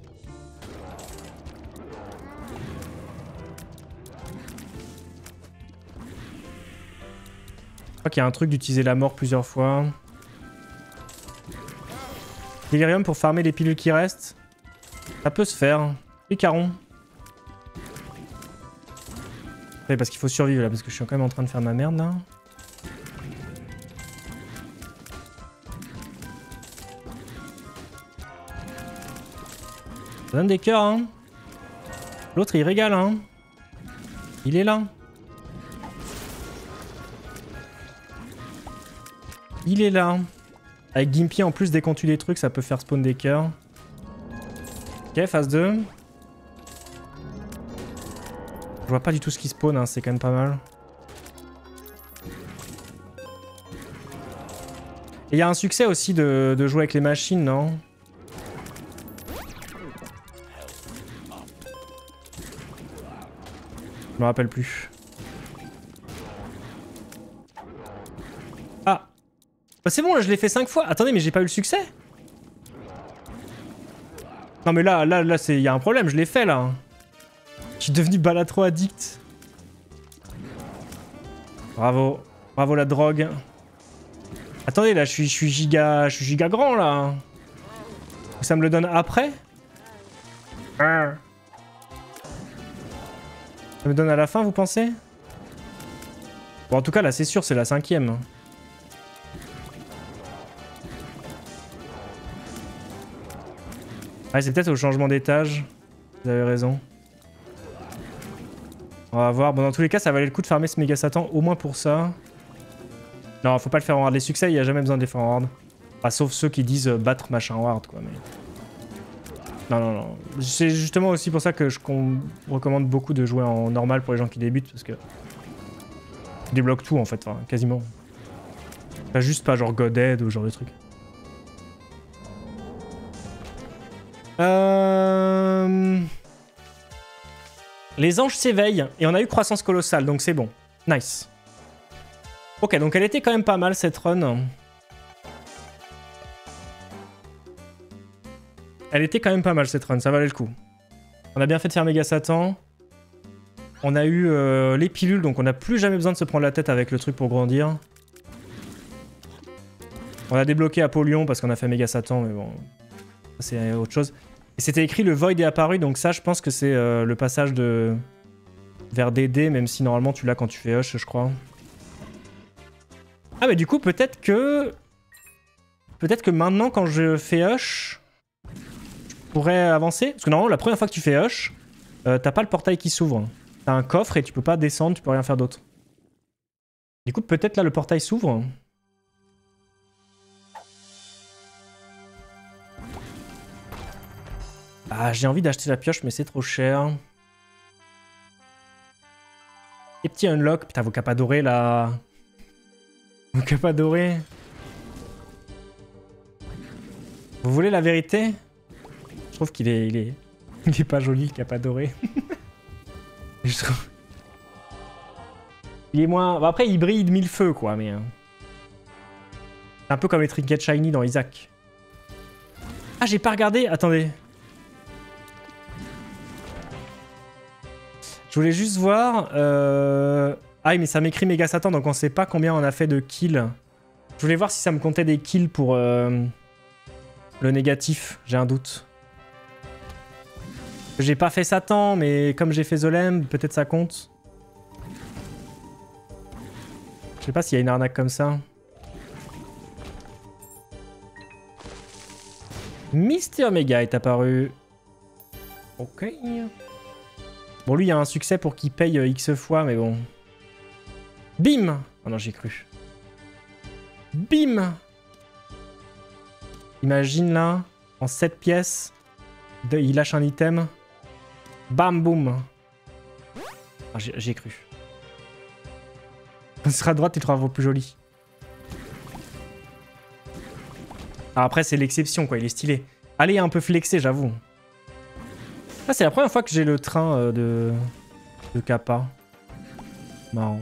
[SPEAKER 1] Je crois qu'il y a un truc d'utiliser la mort plusieurs fois. Delirium pour farmer les pilules qui restent. Ça peut se faire. Et Caron. Ouais, parce qu'il faut survivre là, parce que je suis quand même en train de faire ma merde là. Ça donne des cœurs hein. L'autre il régale hein. Il est là. Il est là. Avec Gimpy en plus, dès qu'on tue des trucs, ça peut faire spawn des cœurs. Ok, phase deux. Je vois pas du tout ce qui spawn, hein, c'est quand même pas mal. Et il y a un succès aussi de, de jouer avec les machines, non? Je me rappelle plus. Ah! Bah c'est bon, là je l'ai fait cinq fois. Attendez, mais j'ai pas eu le succès? Non mais là, là, là, il y a un problème, je l'ai fait là. Je suis devenu balatro addict. Bravo. Bravo la drogue. Attendez, là, je suis, je suis giga... Je suis giga grand là. Ça me le donne après? Ça me donne à la fin, vous pensez? Bon, en tout cas, là, c'est sûr, c'est la cinquième. Ouais, c'est peut-être au changement d'étage. Vous avez raison. On va voir. Bon, dans tous les cas, ça valait le coup de farmer ce méga Satan, au moins pour ça. Non, faut pas le faire en hard. Les succès, il y a jamais besoin de les faire en hard. Enfin, sauf ceux qui disent euh, battre machin en hard, quoi. Mais... Non, non, non. C'est justement aussi pour ça que je recommande beaucoup de jouer en normal pour les gens qui débutent, parce que... Tu débloques tout, en fait, enfin, quasiment. Pas juste pas genre Godhead ou genre de trucs. Euh... Les anges s'éveillent, et on a eu croissance colossale, donc c'est bon. Nice. Ok, donc elle était quand même pas mal, cette run. Elle était quand même pas mal, cette run, ça valait le coup. On a bien fait de faire Méga Satan. On a eu euh, les pilules, donc on n'a plus jamais besoin de se prendre la tête avec le truc pour grandir. On a débloqué Apollyon parce qu'on a fait Méga Satan, mais bon, c'est autre chose. Et c'était écrit le Void est apparu, donc ça, je pense que c'est euh, le passage de vers D D, même si normalement tu l'as quand tu fais Hush, je crois. Ah, mais du coup, peut-être que... Peut-être que maintenant, quand je fais Hush, je pourrais avancer. Parce que normalement, la première fois que tu fais Hush, euh, t'as pas le portail qui s'ouvre. T'as un coffre et tu peux pas descendre, tu peux rien faire d'autre. Du coup, peut-être là, le portail s'ouvre. Ah, j'ai envie d'acheter la pioche, mais c'est trop cher. Les petits unlock. Putain, vos capas dorés, là. Vos capas dorés. Vous voulez la vérité? Je trouve qu'il est, il est... Il est pas joli, le capa doré. Je trouve... Il est moins... Bon, après, il brille de mille feux, quoi, mais... C'est un peu comme les trinkets shiny dans Isaac. Ah, j'ai pas regardé. Attendez. Je voulais juste voir... Euh... Ah, mais ça m'écrit Méga Satan, donc on sait pas combien on a fait de kills. Je voulais voir si ça me comptait des kills pour euh... le négatif. J'ai un doute. J'ai pas fait Satan, mais comme j'ai fait Zolem, peut-être ça compte. Je sais pas s'il y a une arnaque comme ça. Mister Mega est apparu. Ok. Bon, lui, il y a un succès pour qu'il paye X fois, mais bon. Bim! Oh non, j'ai cru. Bim! Imagine là, en sept pièces, de, il lâche un item. Bam, boum! Ah, j'ai cru. Quand ce sera à droite, tu trouveras plus joli. Alors après, c'est l'exception, quoi. Il est stylé. Allez, un peu flexé, j'avoue. Ah, c'est la première fois que j'ai le train euh, de... de Kappa. Marrant.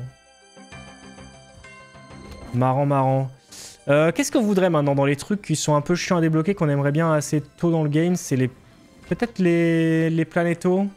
[SPEAKER 1] Marrant, marrant. Euh, Qu'est-ce qu'on voudrait maintenant dans les trucs qui sont un peu chiants à débloquer, qu'on aimerait bien assez tôt dans le game? C'est les... Peut-être les... les planétos.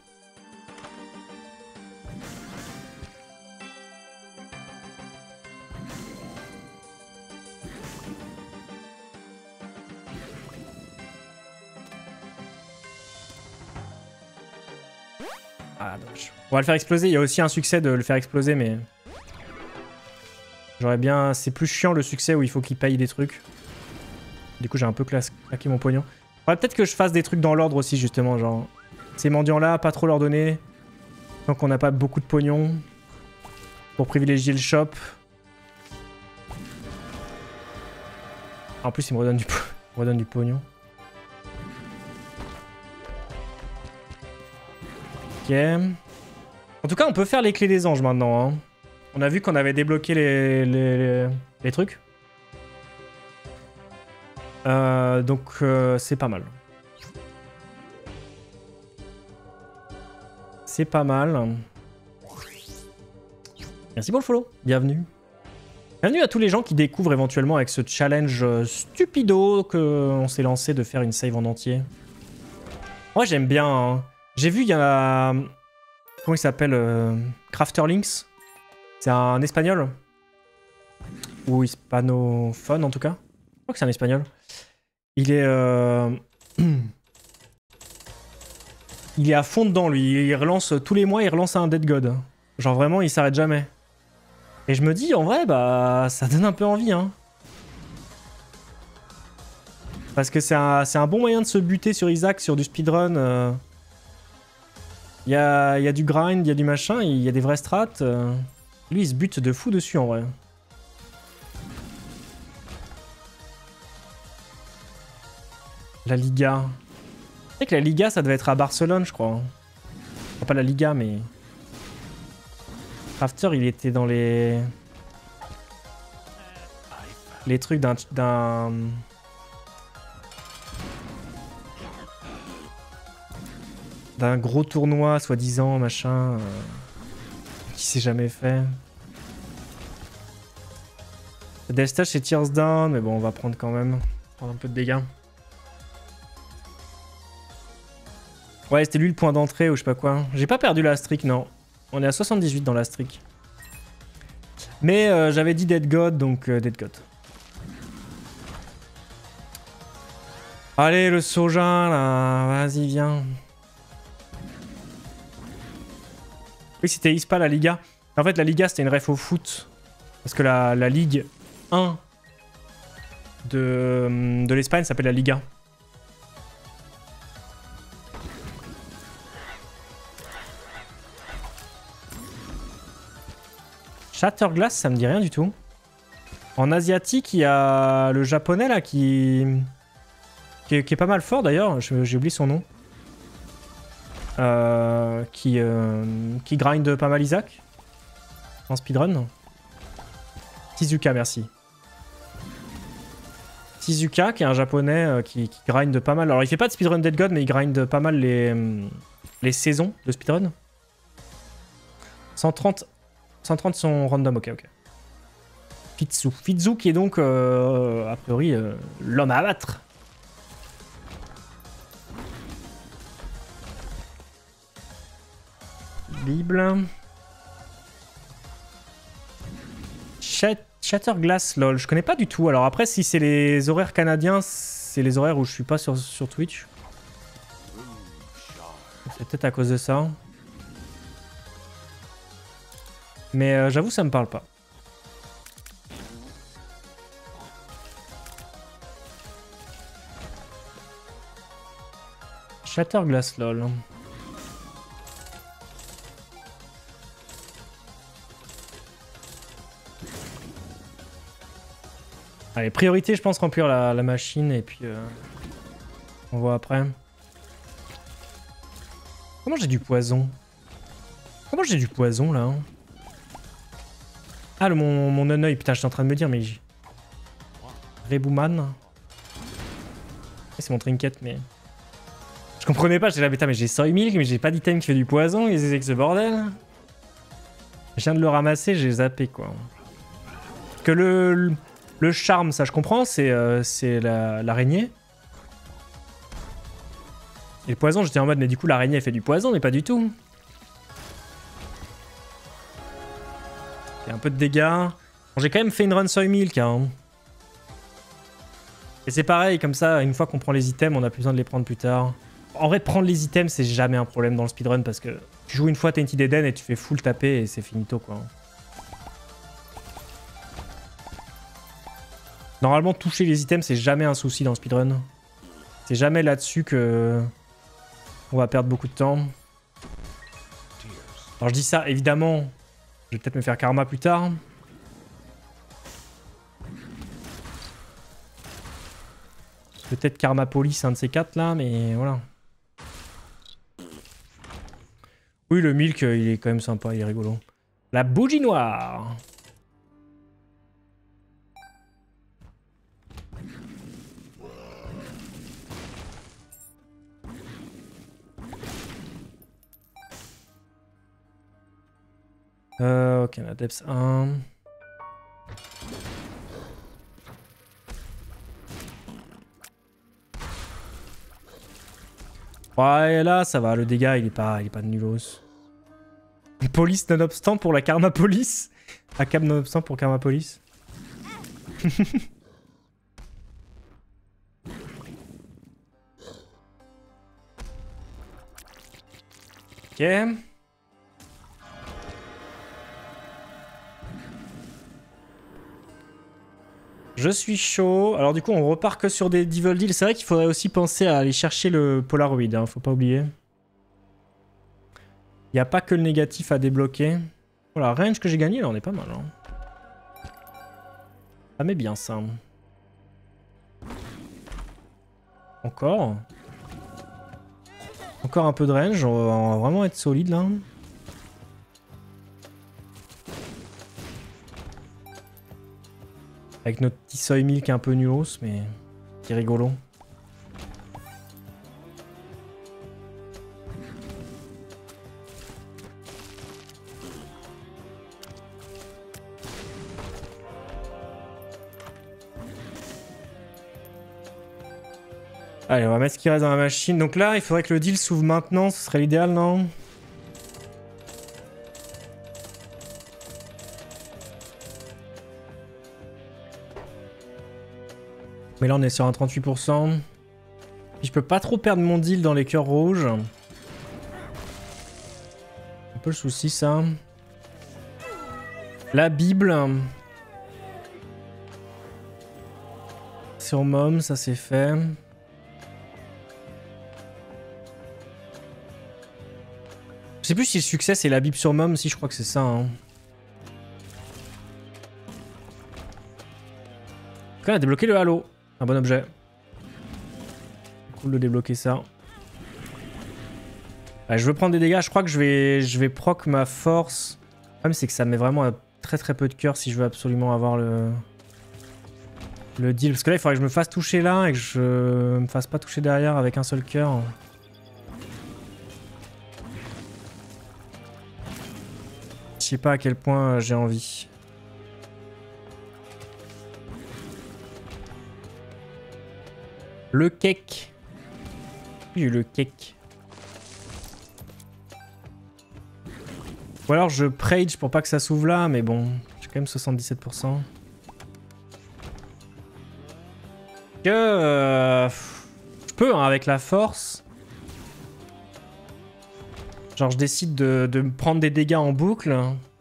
[SPEAKER 1] Ah, dommage. On va le faire exploser. Il y a aussi un succès de le faire exploser, mais... J'aurais bien... C'est plus chiant le succès où il faut qu'il paye des trucs. Du coup, j'ai un peu claqué mon pognon. Faudrait peut-être que je fasse des trucs dans l'ordre aussi, justement. Genre, ces mendiants-là, pas trop leur donner. Tant qu'on n'a pas beaucoup de pognon. Pour privilégier le shop. En plus, il me redonne du, il me redonne du pognon. Ok. En tout cas, on peut faire les clés des anges maintenant. Hein. On a vu qu'on avait débloqué les, les, les trucs. Euh, donc, euh, c'est pas mal. C'est pas mal. Merci pour le follow. Bienvenue. Bienvenue à tous les gens qui découvrent éventuellement avec ce challenge stupido qu'on s'est lancé de faire une save en entier. Moi, j'aime bien. Hein. J'ai vu, il y a... Comment il s'appelle euh, Crafterlinks. C'est un espagnol. Ou hispanophone, en tout cas. Je crois que c'est un espagnol. Il est... Euh... il est à fond dedans, lui. Il relance... Tous les mois, il relance un Dead God. Genre, vraiment, il s'arrête jamais. Et je me dis, en vrai, bah... Ça donne un peu envie, hein. Parce que c'est un, c'est un bon moyen de se buter sur Isaac, sur du speedrun. Euh... Il y a, il y a du grind, il y a du machin, il y a des vrais strats. Euh... Lui, il se bute de fou dessus, en vrai. La Liga. Tu sais que la Liga, ça devait être à Barcelone, je crois. Enfin, pas la Liga, mais... Crafter, il était dans les... Les trucs d'un... d'un... d'un gros tournoi, soi-disant, machin... Euh... Qui s'est jamais fait. Death c'est Tears Down, mais bon, on va prendre quand même. Prendre un peu de dégâts. Ouais, c'était lui le point d'entrée ou je sais pas quoi. J'ai pas perdu la streak, non. On est à soixante-dix-huit dans la streak. Mais euh, j'avais dit Dead God, donc euh, Dead God. Allez, le Sojin, là. Vas-y, viens. Oui, c'était Ispa, la Liga. En fait, la Liga, c'était une ref au foot. Parce que la, la Ligue un de, de l'Espagne s'appelle la Liga. Shatterglass, ça me dit rien du tout. En asiatique, il y a le japonais là qui, qui, est, qui est pas mal fort d'ailleurs. J'ai oublié son nom. Euh, qui, euh, qui grind pas mal Isaac. En speedrun. Tizuka, merci. Tizuka, qui est un japonais euh, qui, qui grind pas mal. Alors il fait pas de speedrun Dead God, mais il grind pas mal les, les saisons de speedrun. cent trente, cent trente sont random, ok, ok. Fitzu. Fitzu qui est donc, euh, a priori, euh, l'homme à abattre. Bible. Chat Shatterglass, lol. Je connais pas du tout. Alors après, si c'est les horaires canadiens, c'est les horaires où je suis pas sur, sur Twitch. C'est peut-être à cause de ça. Mais euh, j'avoue, ça me parle pas. Shatterglass, lol. Allez, priorité, je pense, remplir la, la machine et puis euh, on voit après. Comment j'ai du poison? Comment j'ai du poison là? Ah, le, mon, mon non-œil, putain, j'étais en train de me dire, mais. Rebouman. C'est mon trinket, mais. Je comprenais pas, j'étais là, putain, mais j'ai soy milk, mais j'ai pas d'item qui fait du poison, qu'est-ce que c'est que ce bordel? Je viens de le ramasser, j'ai zappé quoi. Que le. le Le charme, ça je comprends, c'est euh, l'araignée. La, Et le poison, j'étais en mode, mais du coup l'araignée elle fait du poison, mais pas du tout. Il y a un peu de dégâts. Bon, j'ai quand même fait une run soy milk. Hein. Et c'est pareil, comme ça, une fois qu'on prend les items, on a plus besoin de les prendre plus tard. En vrai, prendre les items, c'est jamais un problème dans le speedrun parce que tu joues une fois Tainted Eden et tu fais full taper et c'est finito quoi. Normalement, toucher les items, c'est jamais un souci dans le speedrun. C'est jamais là-dessus que on va perdre beaucoup de temps. Alors je dis ça, évidemment, je vais peut-être me faire karma plus tard. Peut-être karma police, un de ces quatre là, mais voilà. Oui, le milk, il est quand même sympa, il est rigolo. La bougie noire. Euh, ok, on a Depths un. Ouais, là, ça va, le dégât, il est pas, il est pas de nulos. Police nonobstant pour la Karma Police. A cam nonobstant pour Karma Police. Ok. Je suis chaud. Alors du coup, on repart que sur des Devil Deal. C'est vrai qu'il faudrait aussi penser à aller chercher le Polaroid, hein, faut pas oublier. Il n'y a pas que le négatif à débloquer. Voilà, range que j'ai gagné, là, on est pas mal. Hein. Ça met bien ça. Encore. Encore un peu de range, on va, on va vraiment être solide là. Avec notre petit soy milk un peu nulos, mais qui est rigolo. Allez, on va mettre ce qui reste dans la machine. Donc là, il faudrait que le deal s'ouvre maintenant, ce serait l'idéal, non? Mais là, on est sur un trente-huit pour cent. Puis je peux pas trop perdre mon deal dans les cœurs rouges. Un peu le souci, ça. La Bible. Sur Mom, ça c'est fait. Je sais plus si le succès c'est la Bible sur Mom, si je crois que c'est ça. Hein. On a débloqué le halo. Un bon objet. Cool de débloquer ça. Ouais, je veux prendre des dégâts. Je crois que je vais, je vais proc ma force. Le problème c'est que ça met vraiment un très très peu de cœur si je veux absolument avoir le... le deal. Parce que là il faudrait que je me fasse toucher là et que je me fasse pas toucher derrière avec un seul cœur. Je sais pas à quel point j'ai envie. Le cake. Oui, le cake. Ou alors je prage pour pas que ça s'ouvre là, mais bon, j'ai quand même soixante-dix-sept pour cent. Que... Euh, je peux, hein, avec la force. Genre je décide de, de me prendre des dégâts en boucle.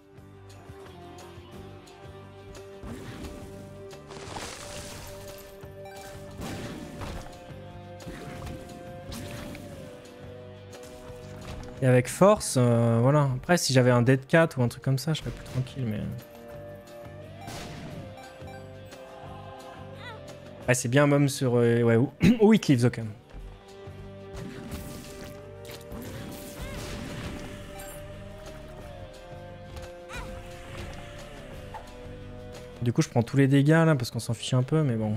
[SPEAKER 1] Et avec force, euh, voilà. Après, si j'avais un Dead Cat ou un truc comme ça, je serais plus tranquille, mais... Ouais, c'est bien Mom sur... Euh, ouais, ou, ou Eclipse, ok. Du coup, je prends tous les dégâts, là, parce qu'on s'en fiche un peu, mais bon...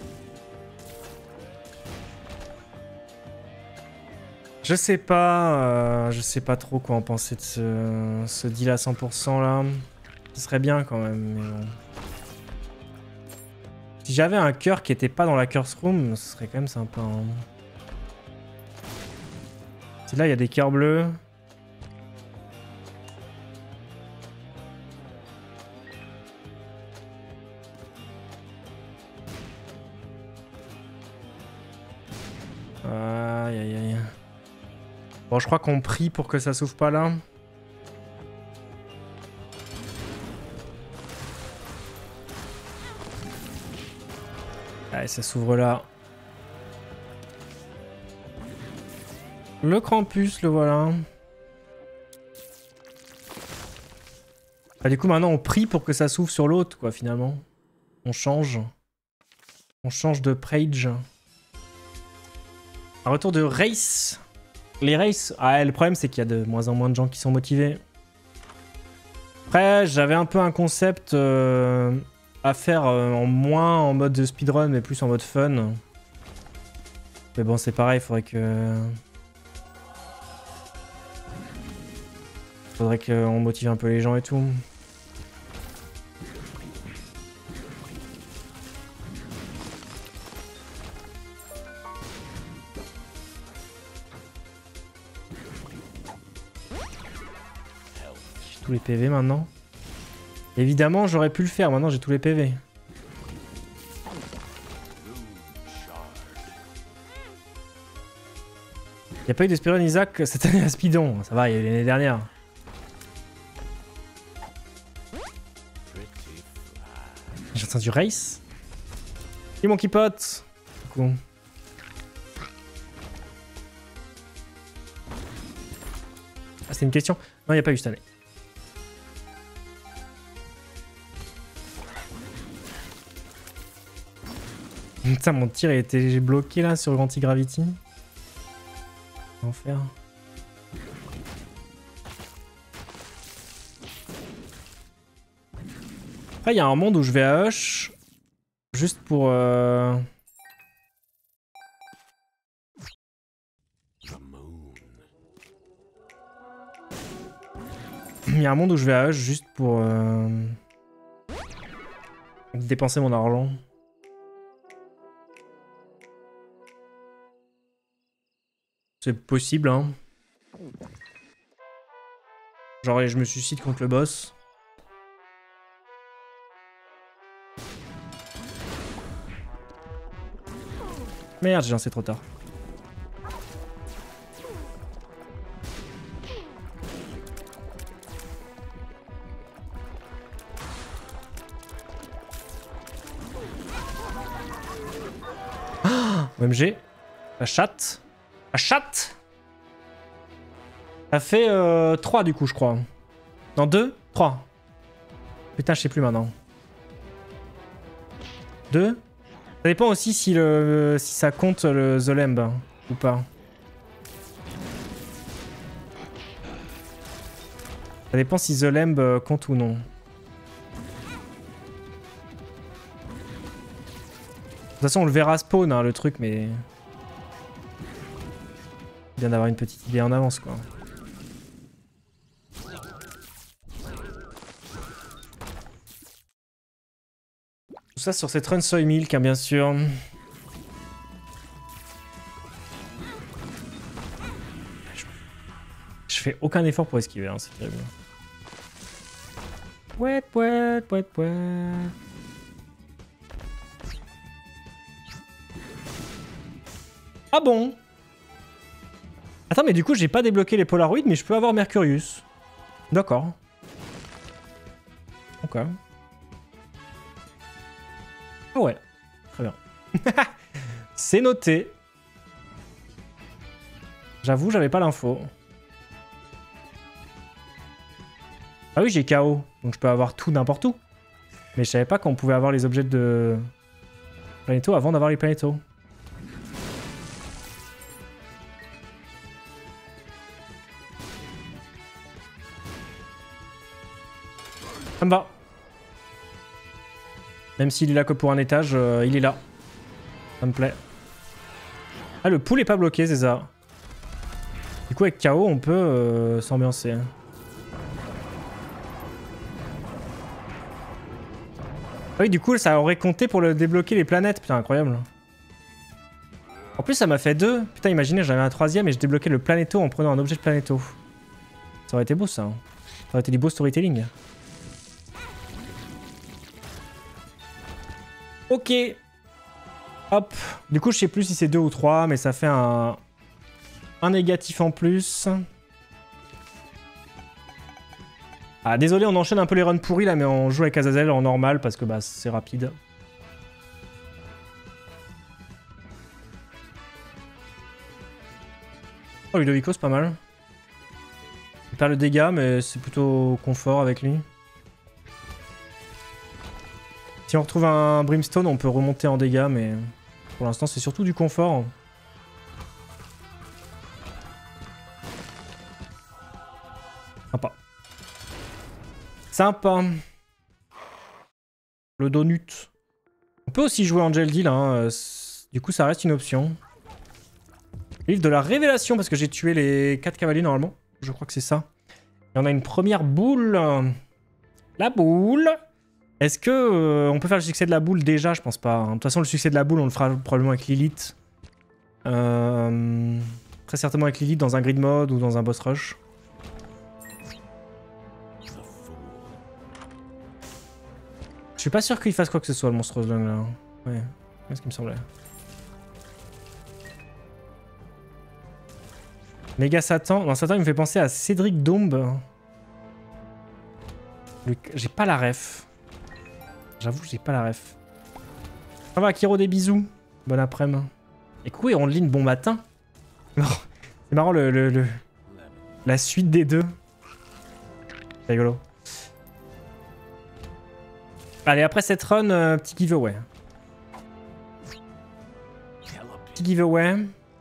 [SPEAKER 1] Je sais pas, euh, je sais pas trop quoi en penser de ce, ce deal à cent pour cent là. Ce serait bien quand même, mais bon. Si j'avais un cœur qui était pas dans la curse room, ce serait quand même sympa. Hein. Si là il y a des cœurs bleus. Aïe aïe aïe. Bon, je crois qu'on prie pour que ça s'ouvre pas là. Allez, ça s'ouvre là. Le Krampus, le voilà. Ah, du coup, maintenant, on prie pour que ça s'ouvre sur l'autre, quoi, finalement. On change. On change de prage. Un retour de race. Les races, ah, le problème c'est qu'il y a de moins en moins de gens qui sont motivés. Après, j'avais un peu un concept euh, à faire euh, en moins en mode speedrun, mais plus en mode fun. Mais bon, c'est pareil, il faudrait que... Faudrait qu'on motive un peu les gens et tout. Tous les P V maintenant. Évidemment, j'aurais pu le faire. Maintenant, j'ai tous les P V. Il n'y a pas eu de Speedrun Isaac cette année à Speedon. Ça va, il y a eu l'année dernière. J'ai entendu Race. Et mon kipote. Cool. Ah, c'était une question? Non, il n'y a pas eu cette année. Putain, mon tir a été bloqué là sur l'anti-gravity. Enfer. Après, il y a un monde où je vais à Hush. Juste pour... Euh... Il y a un monde où je vais à Hush juste pour... Euh... dépenser mon argent. C'est possible, hein. Genre, je me suicide contre le boss. Merde, j'ai lancé trop tard. O M G. La chatte. La chatte. Ça fait euh, trois du coup, je crois. Non, deux, trois. Putain, je sais plus maintenant. deux. Ça dépend aussi si, le, si ça compte le The Lamb ou pas. Ça dépend si The Lamb compte ou non. De toute façon, on le verra spawn, hein, le truc, mais... bien d'avoir une petite idée en avance, quoi. Tout ça sur cette run soy milk, hein, bien sûr. Je... Je fais aucun effort pour esquiver, hein, c'est terrible. Pouet, pouet, pouet, pouet. Ah bon? Attends, mais du coup, j'ai pas débloqué les Polaroids, mais je peux avoir Mercurius. D'accord. Ok. Ah ouais. Très bien. C'est noté. J'avoue, j'avais pas l'info. Ah oui, j'ai K O. Donc je peux avoir tout n'importe où. Mais je savais pas qu'on pouvait avoir les objets de Planéto avant d'avoir les Planétos. Ça me va. Même s'il est là que pour un étage, euh, il est là. Ça me plaît. Ah, le pool est pas bloqué, c'est ça. Du coup, avec K O, on peut euh, s'ambiancer. Ah oui, du coup, ça aurait compté pour le débloquer les planètes. Putain, incroyable. En plus, ça m'a fait deux. Putain, imaginez, j'avais un troisième et je débloquais le planéto en prenant un objet de planéto. Ça aurait été beau, ça. Ça aurait été du beau storytelling. Ok. Hop. Du coup, je sais plus si c'est deux ou trois, mais ça fait un... un négatif en plus. Ah, désolé, on enchaîne un peu les runs pourris là, mais on joue avec Azazel en normal parce que bah c'est rapide. Oh, Ludovico, c'est pas mal. Il perd le dégât, mais c'est plutôt confort avec lui. Si on retrouve un Brimstone, on peut remonter en dégâts, mais pour l'instant, c'est surtout du confort. Sympa. Sympa. Le donut. On peut aussi jouer Angel Deal, hein. Du coup, ça reste une option. Livre de la révélation, parce que j'ai tué les quatre cavaliers normalement. Je crois que c'est ça. Et on a une première boule. La boule. Est-ce que euh, on peut faire le succès de la boule déjà? Je pense pas. Hein. De toute façon, le succès de la boule, on le fera probablement avec Lilith. Euh, très certainement avec Lilith dans un grid mode ou dans un boss rush. Je suis pas sûr qu'il fasse quoi que ce soit, le Monstrous Lung, là. Ouais, c'est ce qui me semblait. Méga Satan. Non, Satan, il me fait penser à Cédric Dombe. J'ai pas la ref. J'avoue, j'ai pas la ref. Ça va, Kiro, des bisous. Bon après-midi. Et coucou, on ligne bon matin. C'est marrant, le, le, le... la suite des deux. C'est rigolo. Allez, après cette run, euh, petit giveaway. Petit giveaway.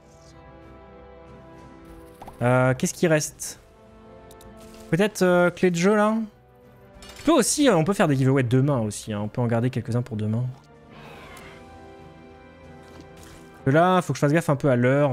[SPEAKER 1] Euh, Qu'est-ce qui reste? Peut-être euh, clé de jeu là. On peut aussi, on peut faire des giveaways demain aussi. Hein. On peut en garder quelques-uns pour demain. Là, faut que je fasse gaffe un peu à l'heure.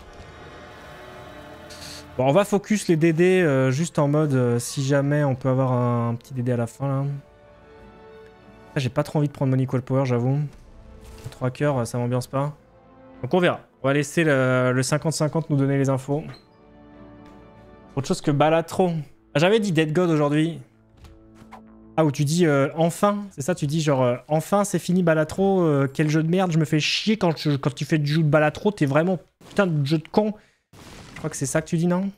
[SPEAKER 1] Bon, on va focus les D D euh, juste en mode euh, si jamais on peut avoir un, un petit D D à la fin là. J'ai pas trop envie de prendre mon equal power, j'avoue. trois cœurs, ça m'ambiance pas. Donc on verra. On va laisser le cinquante cinquante nous donner les infos. Autre chose que Balatro. Ah, j'avais dit Dead God aujourd'hui. Ah, où tu dis euh, enfin, c'est ça, tu dis genre euh, enfin c'est fini Balatro, euh, quel jeu de merde, je me fais chier quand, je, quand tu fais du jeu de Balatro, t'es vraiment putain de jeu de con. Je crois que c'est ça que tu dis, non?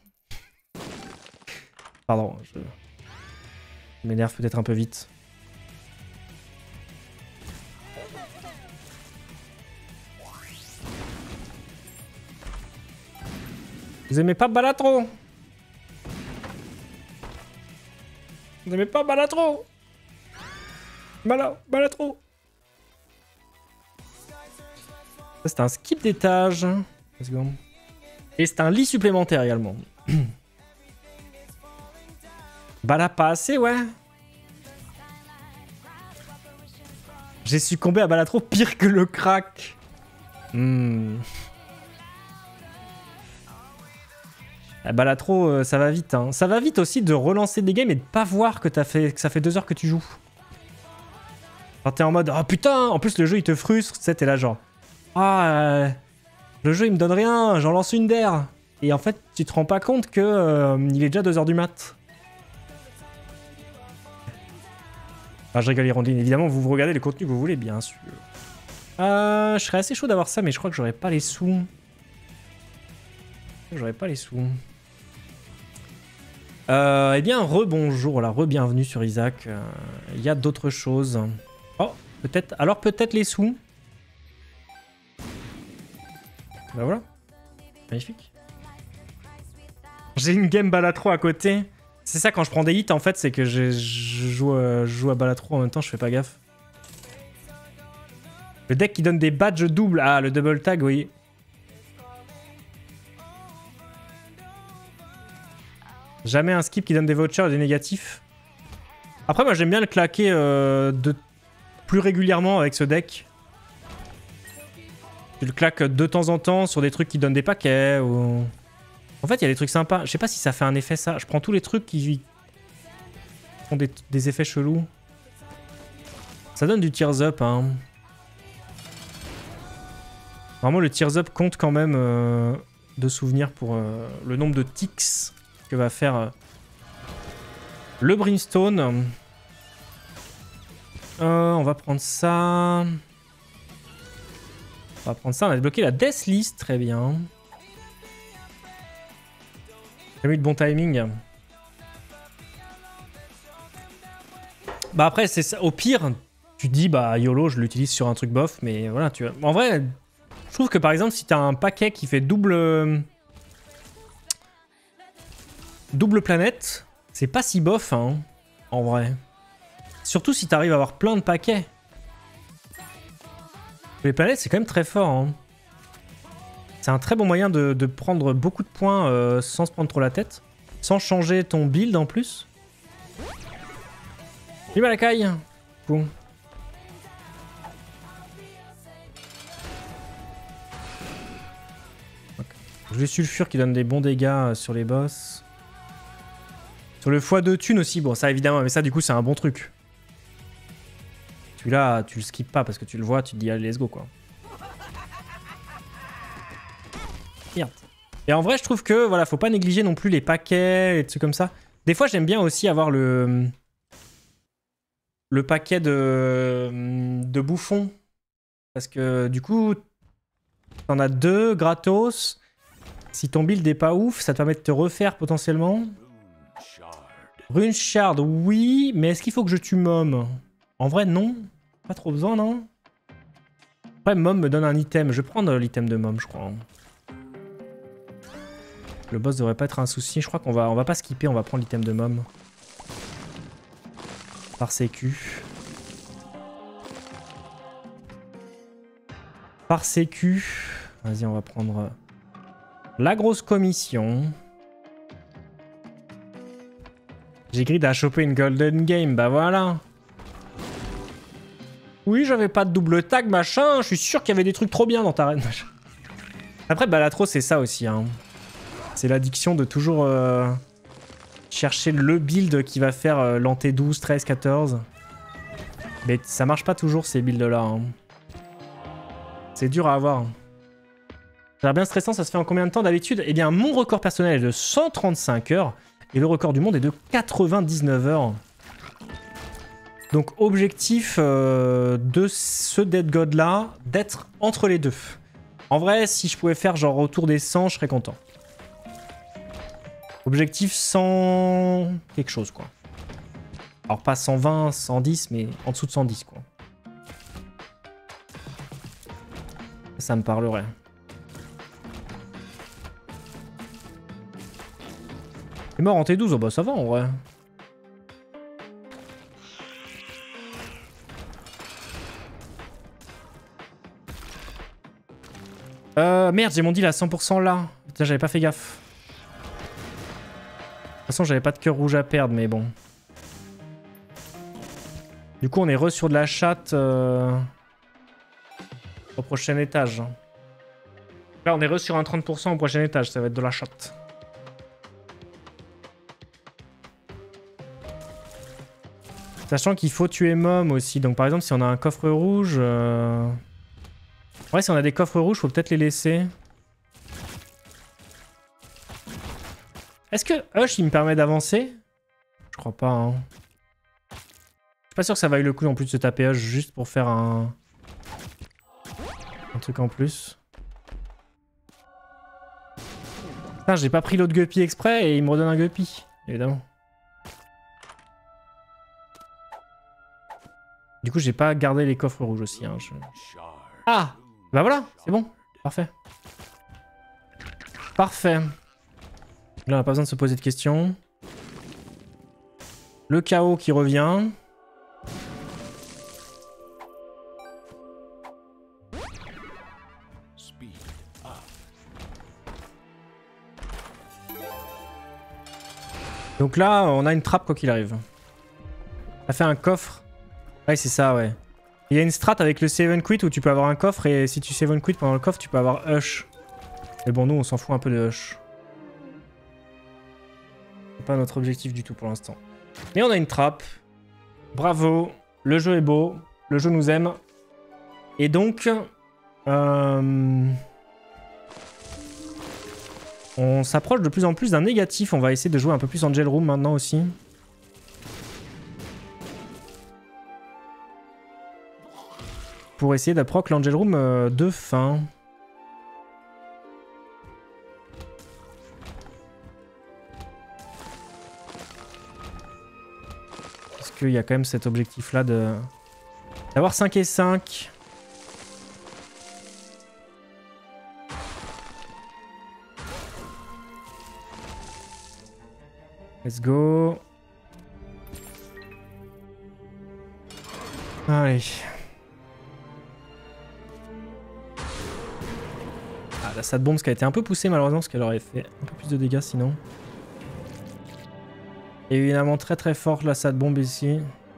[SPEAKER 1] Pardon, je, je m'énerve peut-être un peu vite. Vous aimez pas Balatro? Vous aimez pas Balatro? Bala, Balatro. Ça c'est un skip d'étage. Et c'est un lit supplémentaire également. Bala pas assez, ouais. J'ai succombé à Balatro pire que le crack. Hmm. Ah, Balatro, euh, ça va vite. Hein. Ça va vite aussi de relancer des games et de pas voir que, t'as fait, que ça fait deux heures que tu joues. Quand t'es en mode, oh putain, en plus le jeu il te frustre, tu sais, t'es là genre, ah, euh, le jeu il me donne rien, j'en lance une d'air. Et en fait, tu te rends pas compte que euh, il est déjà deux heures du mat. Ah, je rigole, Hirondine, évidemment, vous vous regardez le contenu que vous voulez, bien sûr. Euh, je serais assez chaud d'avoir ça, mais je crois que j'aurais pas les sous. J'aurais pas les sous. Euh, eh bien, rebonjour, là, re-bienvenue sur Isaac. Il euh, y a d'autres choses. Oh, peut-être. Alors, peut-être les sous. Bah voilà. Magnifique. J'ai une game Balatro à côté. C'est ça, quand je prends des hits, en fait, c'est que je, je, joue, euh, je joue à Balatro en même temps, je fais pas gaffe. Le deck qui donne des badges doubles. Ah, le double tag, oui. Jamais un skip qui donne des vouchers et des négatifs. Après, moi, j'aime bien le claquer euh, de plus régulièrement avec ce deck. Tu le claques de temps en temps sur des trucs qui donnent des paquets ou... En fait, il y a des trucs sympas. Je sais pas si ça fait un effet, ça. Je prends tous les trucs qui font des, des effets chelous. Ça donne du tears up, hein. Vraiment, le tears up compte quand même euh, de souvenirs pour euh, le nombre de ticks que va faire euh, le Brimstone. Euh, on va prendre ça. On va prendre ça. On a débloqué la Death List. Très bien. J'ai eu de bon timing. Bah après, c'est ça. Au pire, tu te dis, bah YOLO, je l'utilise sur un truc bof. Mais voilà, tu vois. En vrai, je trouve que par exemple, si t'as un paquet qui fait double... Double planète, c'est pas si bof, hein, en vrai. Surtout si t'arrives à avoir plein de paquets. Les planètes, c'est quand même très fort. Hein. C'est un très bon moyen de, de prendre beaucoup de points euh, sans se prendre trop la tête. Sans changer ton build en plus. Salut Malakai. Boum. Okay. Le sulfure qui donne des bons dégâts sur les boss. Sur le x deux thunes aussi, bon ça évidemment, mais ça du coup c'est un bon truc. Celui-là, tu le skips pas parce que tu le vois, tu te dis allez let's go quoi. Merde. Et en vrai je trouve que voilà, faut pas négliger non plus les paquets et des trucs comme ça. Des fois j'aime bien aussi avoir le... Le paquet de... de bouffons. Parce que du coup, t'en as deux gratos. Si ton build est pas ouf, ça te permet de te refaire potentiellement. Rune Shard, oui, mais est-ce qu'il faut que je tue Mom? En vrai, non. Pas trop besoin, non? Après, Mom me donne un item. Je vais prendre l'item de Mom, je crois. Le boss devrait pas être un souci. Je crois qu'on va, on va pas skipper, on va prendre l'item de Mom. Par sécu. Par sécu. Vas-y, on va prendre la grosse commission. J'ai grid à choper une golden game, bah voilà. Oui, j'avais pas de double tag, machin. Je suis sûr qu'il y avait des trucs trop bien dans ta reine, machin. Après, Balatro, c'est ça aussi. Hein. C'est l'addiction de toujours euh, chercher le build qui va faire euh, l'anté douze, treize, quatorze. Mais ça marche pas toujours, ces builds-là. Hein. C'est dur à avoir. Ça a l'air bien stressant, ça se fait en combien de temps d'habitude? Eh bien, mon record personnel est de cent trente-cinq heures. Et le record du monde est de quatre-vingt-dix-neuf heures. Donc, objectif euh, de ce Dead God là, d'être entre les deux. En vrai, si je pouvais faire genre autour des cent, je serais content. Objectif cent... quelque chose, quoi. Alors, pas cent vingt, cent dix, mais en dessous de cent dix, quoi. Ça me parlerait. T'es mort en T douze, oh bah ça va en vrai. Euh, merde, j'ai mon deal à cent pour cent là. Putain, j'avais pas fait gaffe. De toute façon, j'avais pas de cœur rouge à perdre, mais bon. Du coup, on est re sur de la chatte euh... au prochain étage. Là, on est re sur un trente pour cent au prochain étage, ça va être de la chatte. Sachant qu'il faut tuer Mom aussi. Donc par exemple, si on a un coffre rouge... Euh... Ouais, si on a des coffres rouges, faut peut-être les laisser. Est-ce que Hush, il me permet d'avancer? Je crois pas, hein. Je suis pas sûr que ça vaille le coup en plus de se taper Hush juste pour faire un... Un truc en plus. Putain, j'ai pas pris l'autre guppy exprès et il me redonne un guppy, évidemment. Du coup, j'ai pas gardé les coffres rouges aussi. Hein, je... Ah! Bah voilà, c'est bon. Parfait. Parfait. Là, on n'a pas besoin de se poser de questions. Le chaos qui revient. Donc là, on a une trappe quoi qu'il arrive. Ça fait un coffre. Ouais, c'est ça, ouais. Il y a une strat avec le Seven Quit où tu peux avoir un coffre et si tu Seven Quit pendant le coffre, tu peux avoir Hush. Mais bon, nous, on s'en fout un peu de Hush. C'est pas notre objectif du tout pour l'instant. Mais on a une trappe. Bravo. Le jeu est beau. Le jeu nous aime. Et donc... Euh... On s'approche de plus en plus d'un négatif. On va essayer de jouer un peu plus Angel Room maintenant aussi. Pour essayer d'approc l'Angel Room euh, de fin. Parce qu'il y a quand même cet objectif là de d'avoir cinq et cinq. Let's go. Allez. Ah, la Sad Bomb qui a été un peu poussée malheureusement parce qu'elle aurait fait un peu plus de dégâts sinon. Évidemment très très forte la Sad Bomb ici.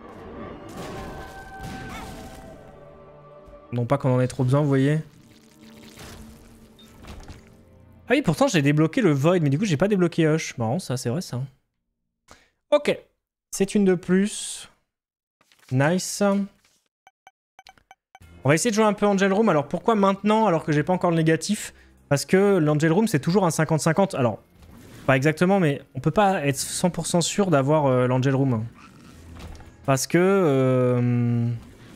[SPEAKER 1] Non pas qu'on en ait trop besoin, vous voyez. Ah oui, pourtant j'ai débloqué le Void, mais du coup j'ai pas débloqué Hush. Marrant ça, c'est vrai ça. Ok, c'est une de plus. Nice. On va essayer de jouer un peu Angel Room. Alors pourquoi maintenant alors que j'ai pas encore le négatif? Parce que l'Angel Room c'est toujours un cinquante cinquante. Alors, pas exactement, mais on peut pas être cent pour cent sûr d'avoir euh, l'Angel Room. Parce que... Euh...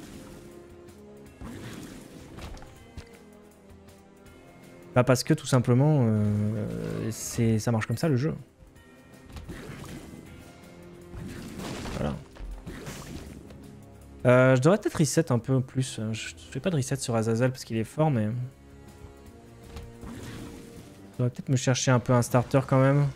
[SPEAKER 1] Bah parce que tout simplement, euh, c'est ça marche comme ça le jeu. Voilà. Euh, je devrais peut-être reset un peu plus. Je fais pas de reset sur Azazel parce qu'il est fort, mais... Je devrais peut-être me chercher un peu un starter quand même.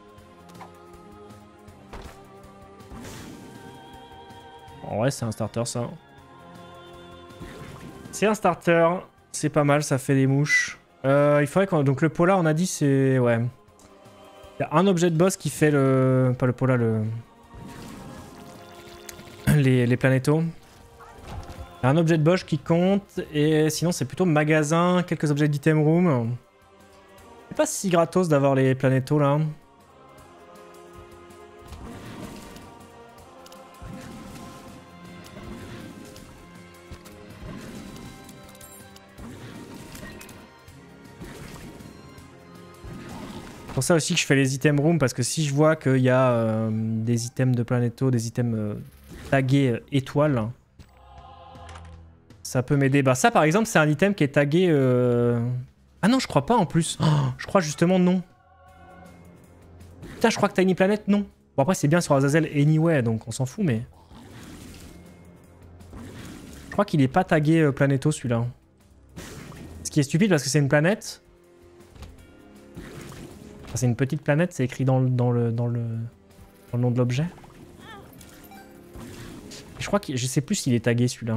[SPEAKER 1] En vrai, c'est un starter ça. C'est un starter. C'est pas mal, ça fait des mouches. Euh, il faudrait qu'on... Donc le Pola, on a dit, c'est... Ouais. Il y a un objet de boss qui fait le... Pas le Pola, le... Les, les planétos. Il y a un objet de boss qui compte, et sinon c'est plutôt magasin, quelques objets d'item room. C'est pas si gratos d'avoir les planétos là. C'est pour ça aussi que je fais les items room, parce que si je vois qu'il y a euh, des items de planéto, des items euh, tagués euh, étoiles, ça peut m'aider. Bah ça par exemple c'est un item qui est tagué... Euh... Ah non je crois pas en plus. Oh, je crois justement non. Putain je crois que Tiny Planet non. Bon après c'est bien sur Azazel anyway donc on s'en fout mais... Je crois qu'il est pas tagué euh, planéto celui-là. Ce qui est stupide parce que c'est une planète. Enfin, c'est une petite planète, c'est écrit dans le, dans le, dans le, dans le nom de l'objet. Je crois que je sais plus s'il est tagué celui-là.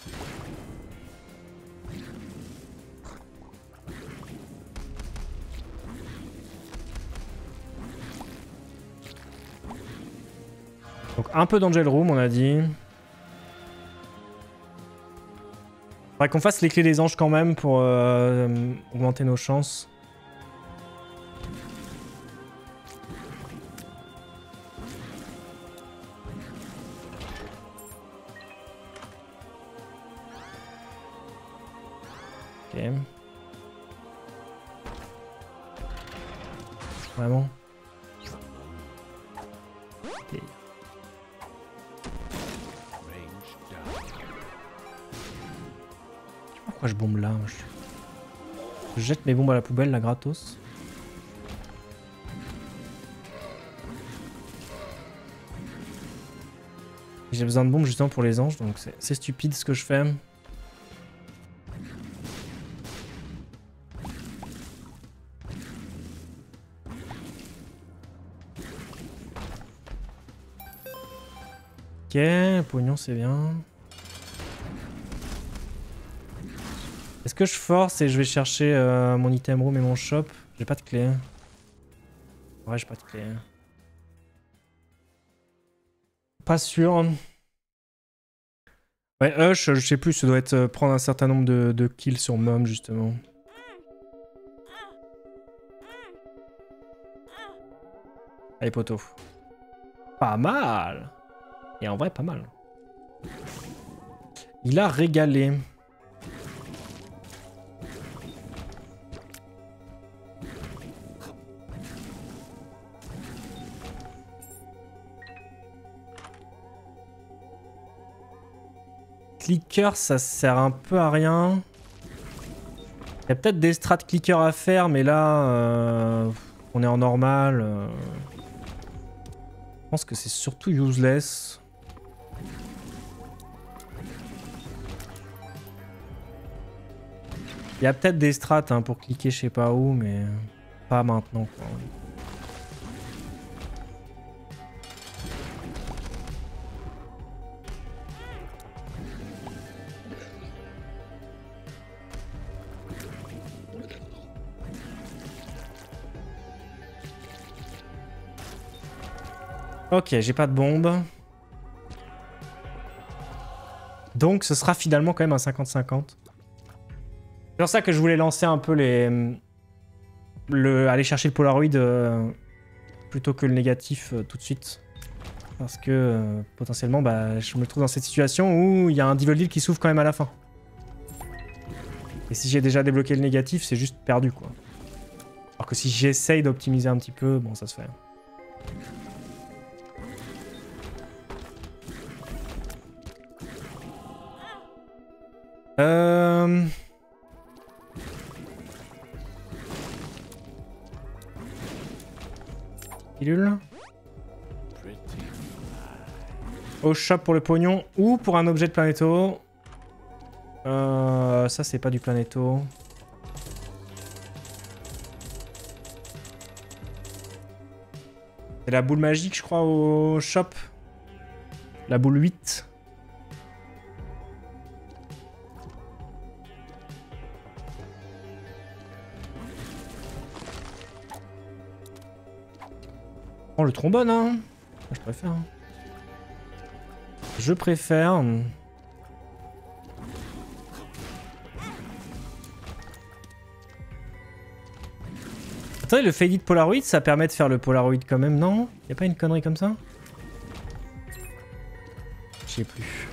[SPEAKER 1] Donc un peu d'Angel Room on a dit. Faudrait qu'on fasse les clés des anges quand même pour euh, augmenter nos chances. Ok. Vraiment. Ok. Pourquoi je bombe là? Je... je jette mes bombes à la poubelle là gratos. J'ai besoin de bombes justement pour les anges donc c'est stupide ce que je fais. Ok, pognon c'est bien. Est-ce que je force et je vais chercher euh, mon item room et mon shop? J'ai pas de clé. Ouais, j'ai pas de clé. Pas sûr. Ouais, Hush, je sais plus, ça doit être euh, prendre un certain nombre de, de kills sur Mom justement. Allez poteau. Pas mal. Et en vrai, pas mal. Il a régalé. Clicker, ça sert un peu à rien. Il y a peut-être des strats clicker à faire, mais là, euh, on est en normal. Euh, je pense que c'est surtout useless. Il y a peut-être des strats hein, pour cliquer je sais pas où, mais pas maintenant, quoi. Ok, j'ai pas de bombe. Donc ce sera finalement quand même un cinquante cinquante. C'est pour ça que je voulais lancer un peu les... Le... aller chercher le Polaroid euh, plutôt que le négatif euh, tout de suite. Parce que euh, potentiellement bah, je me trouve dans cette situation où il y a un Devil Deal qui s'ouvre quand même à la fin. Et si j'ai déjà débloqué le négatif, c'est juste perdu quoi. Alors que si j'essaye d'optimiser un petit peu, bon ça se fait. Euh... Pilule. Au shop pour le pognon ou pour un objet de planéto. Euh, ça c'est pas du planéto. C'est la boule magique je crois au shop. La boule huit. Oh, le trombone, hein. Je préfère. Hein. Je préfère. Attendez, le faded Polaroid, ça permet de faire le Polaroid quand même, non? Y'a pas une connerie comme ça? Je sais plus.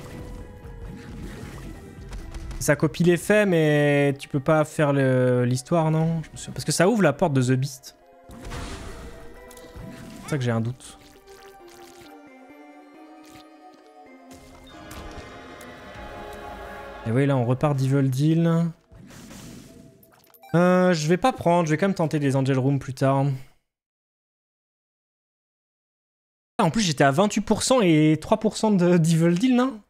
[SPEAKER 1] Ça copie l'effet, mais tu peux pas faire l'histoire, non? Parce que ça ouvre la porte de The Beast. C'est ça que j'ai un doute. Et oui, là, on repart d'Evil Deal. Euh, je vais pas prendre, je vais quand même tenter les Angel Room plus tard. Ah, en plus, j'étais à vingt-huit pour cent et trois pour cent d'Evil Deal, non?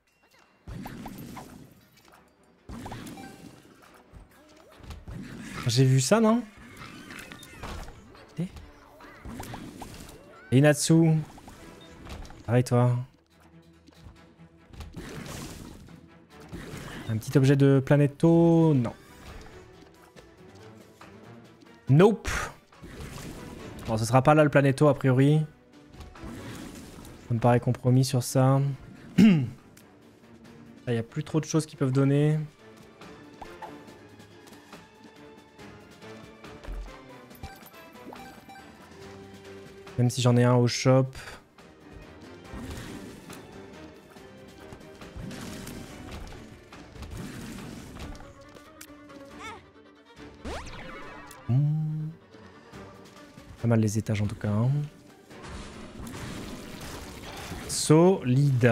[SPEAKER 1] J'ai vu ça, non? Et Natsu. Arrête-toi. Un petit objet de Planeto? Non. Nope. Bon, ce sera pas là le Planeto, a priori. Ça me paraît compromis sur ça. Là, il n'y a plus trop de choses qui peuvent donner. Même si j'en ai un au shop. Mmh. Pas mal les étages en tout cas. Hein. Solide.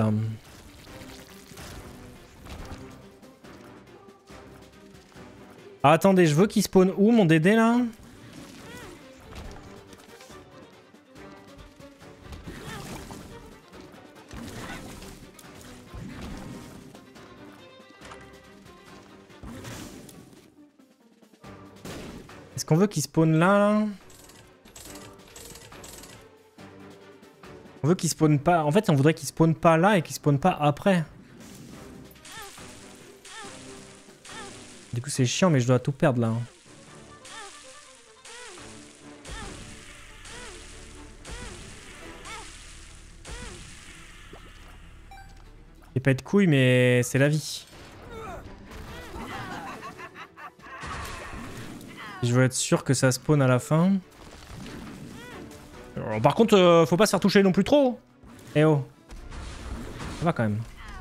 [SPEAKER 1] Ah, attendez, je veux qu'il spawn où mon Dédé là? Est-ce qu'on veut qu'il spawn là, là? On veut qu'il spawn pas... En fait, on voudrait qu'il spawn pas là et qu'il spawn pas après. Du coup, c'est chiant, mais je dois tout perdre là. C'est pas de couilles, mais c'est la vie. Je veux être sûr que ça spawn à la fin. Alors, par contre, euh, faut pas se faire toucher non plus trop. Eh oh. Ça va quand même.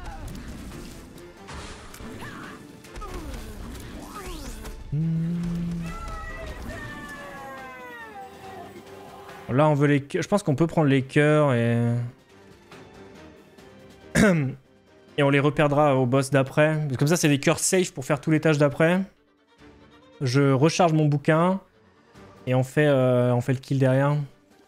[SPEAKER 1] Hmm. Là, on veut les cœurs. Je pense qu'on peut prendre les cœurs et... et on les reperdra au boss d'après. Comme ça, c'est des cœurs safe pour faire tous les tâches d'après. Je recharge mon bouquin et on fait, euh, on fait le kill derrière.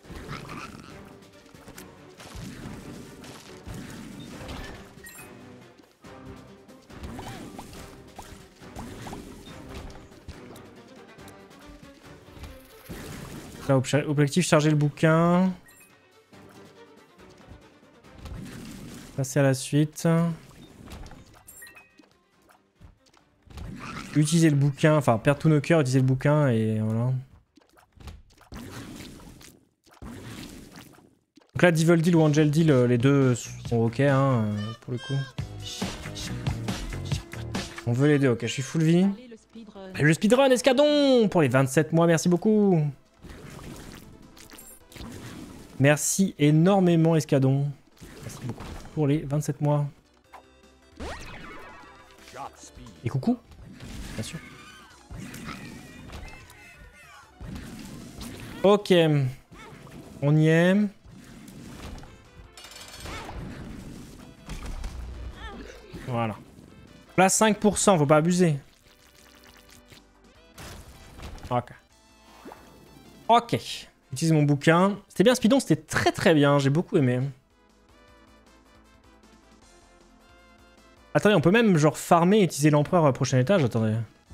[SPEAKER 1] Là, objectif, charger le bouquin. Passer à la suite. Utiliser le bouquin, enfin perdre tous nos cœurs, utiliser le bouquin et voilà. Donc là, Devil Deal ou Angel Deal, les deux sont ok hein, pour le coup. On veut les deux, ok, je suis full vie.
[SPEAKER 2] Le speedrun.
[SPEAKER 1] Le speedrun, Escadon pour les vingt-sept mois, merci beaucoup. Merci énormément, Escadon. Merci beaucoup pour les vingt-sept mois. Et coucou. Bien sûr. Ok. On y est. Voilà. Là, cinq pour cent, faut pas abuser. Ok. Ok. J'utilise mon bouquin. C'était bien, Speedon, c'était très très bien. J'ai beaucoup aimé. Attendez, on peut même genre farmer et utiliser l'empereur au prochain étage. Attendez.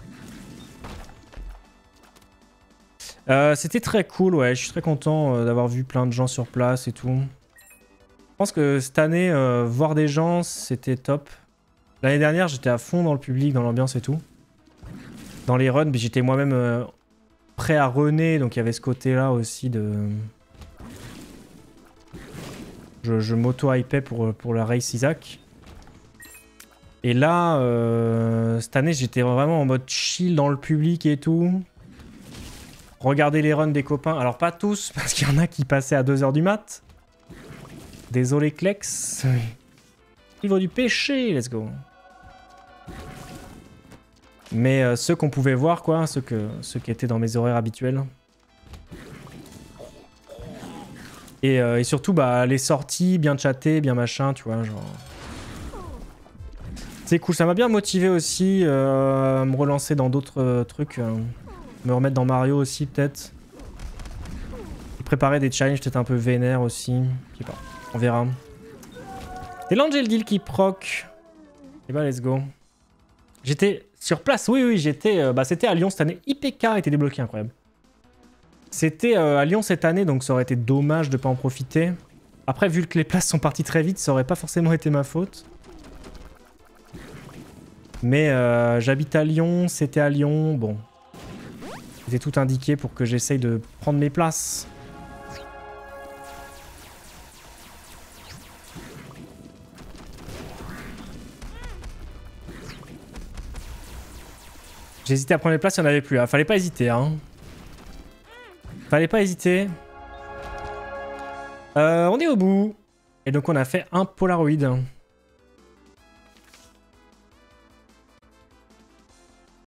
[SPEAKER 1] Euh, C'était très cool, ouais. Je suis très content euh, d'avoir vu plein de gens sur place et tout. Je pense que cette année, euh, voir des gens, c'était top. L'année dernière, j'étais à fond dans le public, dans l'ambiance et tout. Dans les runs, j'étais moi-même euh, prêt à runner, donc il y avait ce côté-là aussi de... Je, je m'auto-hypais pour, pour la race Isaac. Et là, euh, cette année, j'étais vraiment en mode chill dans le public et tout. Regarder les runs des copains. Alors pas tous, parce qu'il y en a qui passaient à deux heures du mat. Désolé Klex. Livre du péché, let's go. Mais euh, ceux qu'on pouvait voir, quoi, ceux, que, ceux qui étaient dans mes horaires habituels. Et, euh, et surtout, bah, les sorties, bien chatter, bien machin, tu vois, genre... C'est cool, ça m'a bien motivé aussi euh, à me relancer dans d'autres euh, trucs. Euh, me remettre dans Mario aussi, peut-être. Préparer des challenges peut-être un peu vénères aussi. Je sais pas, on verra. C'est l'Angel Deal qui proc. Et bah, let's go. J'étais sur place, oui, oui, j'étais... Euh, bah, c'était à Lyon cette année. I P K a été débloqué, incroyable. C'était euh, à Lyon cette année, donc ça aurait été dommage de pas en profiter. Après, vu que les places sont parties très vite, ça aurait pas forcément été ma faute. Mais euh, j'habite à Lyon, c'était à Lyon, bon. C'était tout indiqué pour que j'essaye de prendre mes places. J'hésitais à prendre les places, il n'y en avait plus. Hein. Fallait pas hésiter, hein. Fallait pas hésiter. Euh, on est au bout. Et donc on a fait un Polaroid.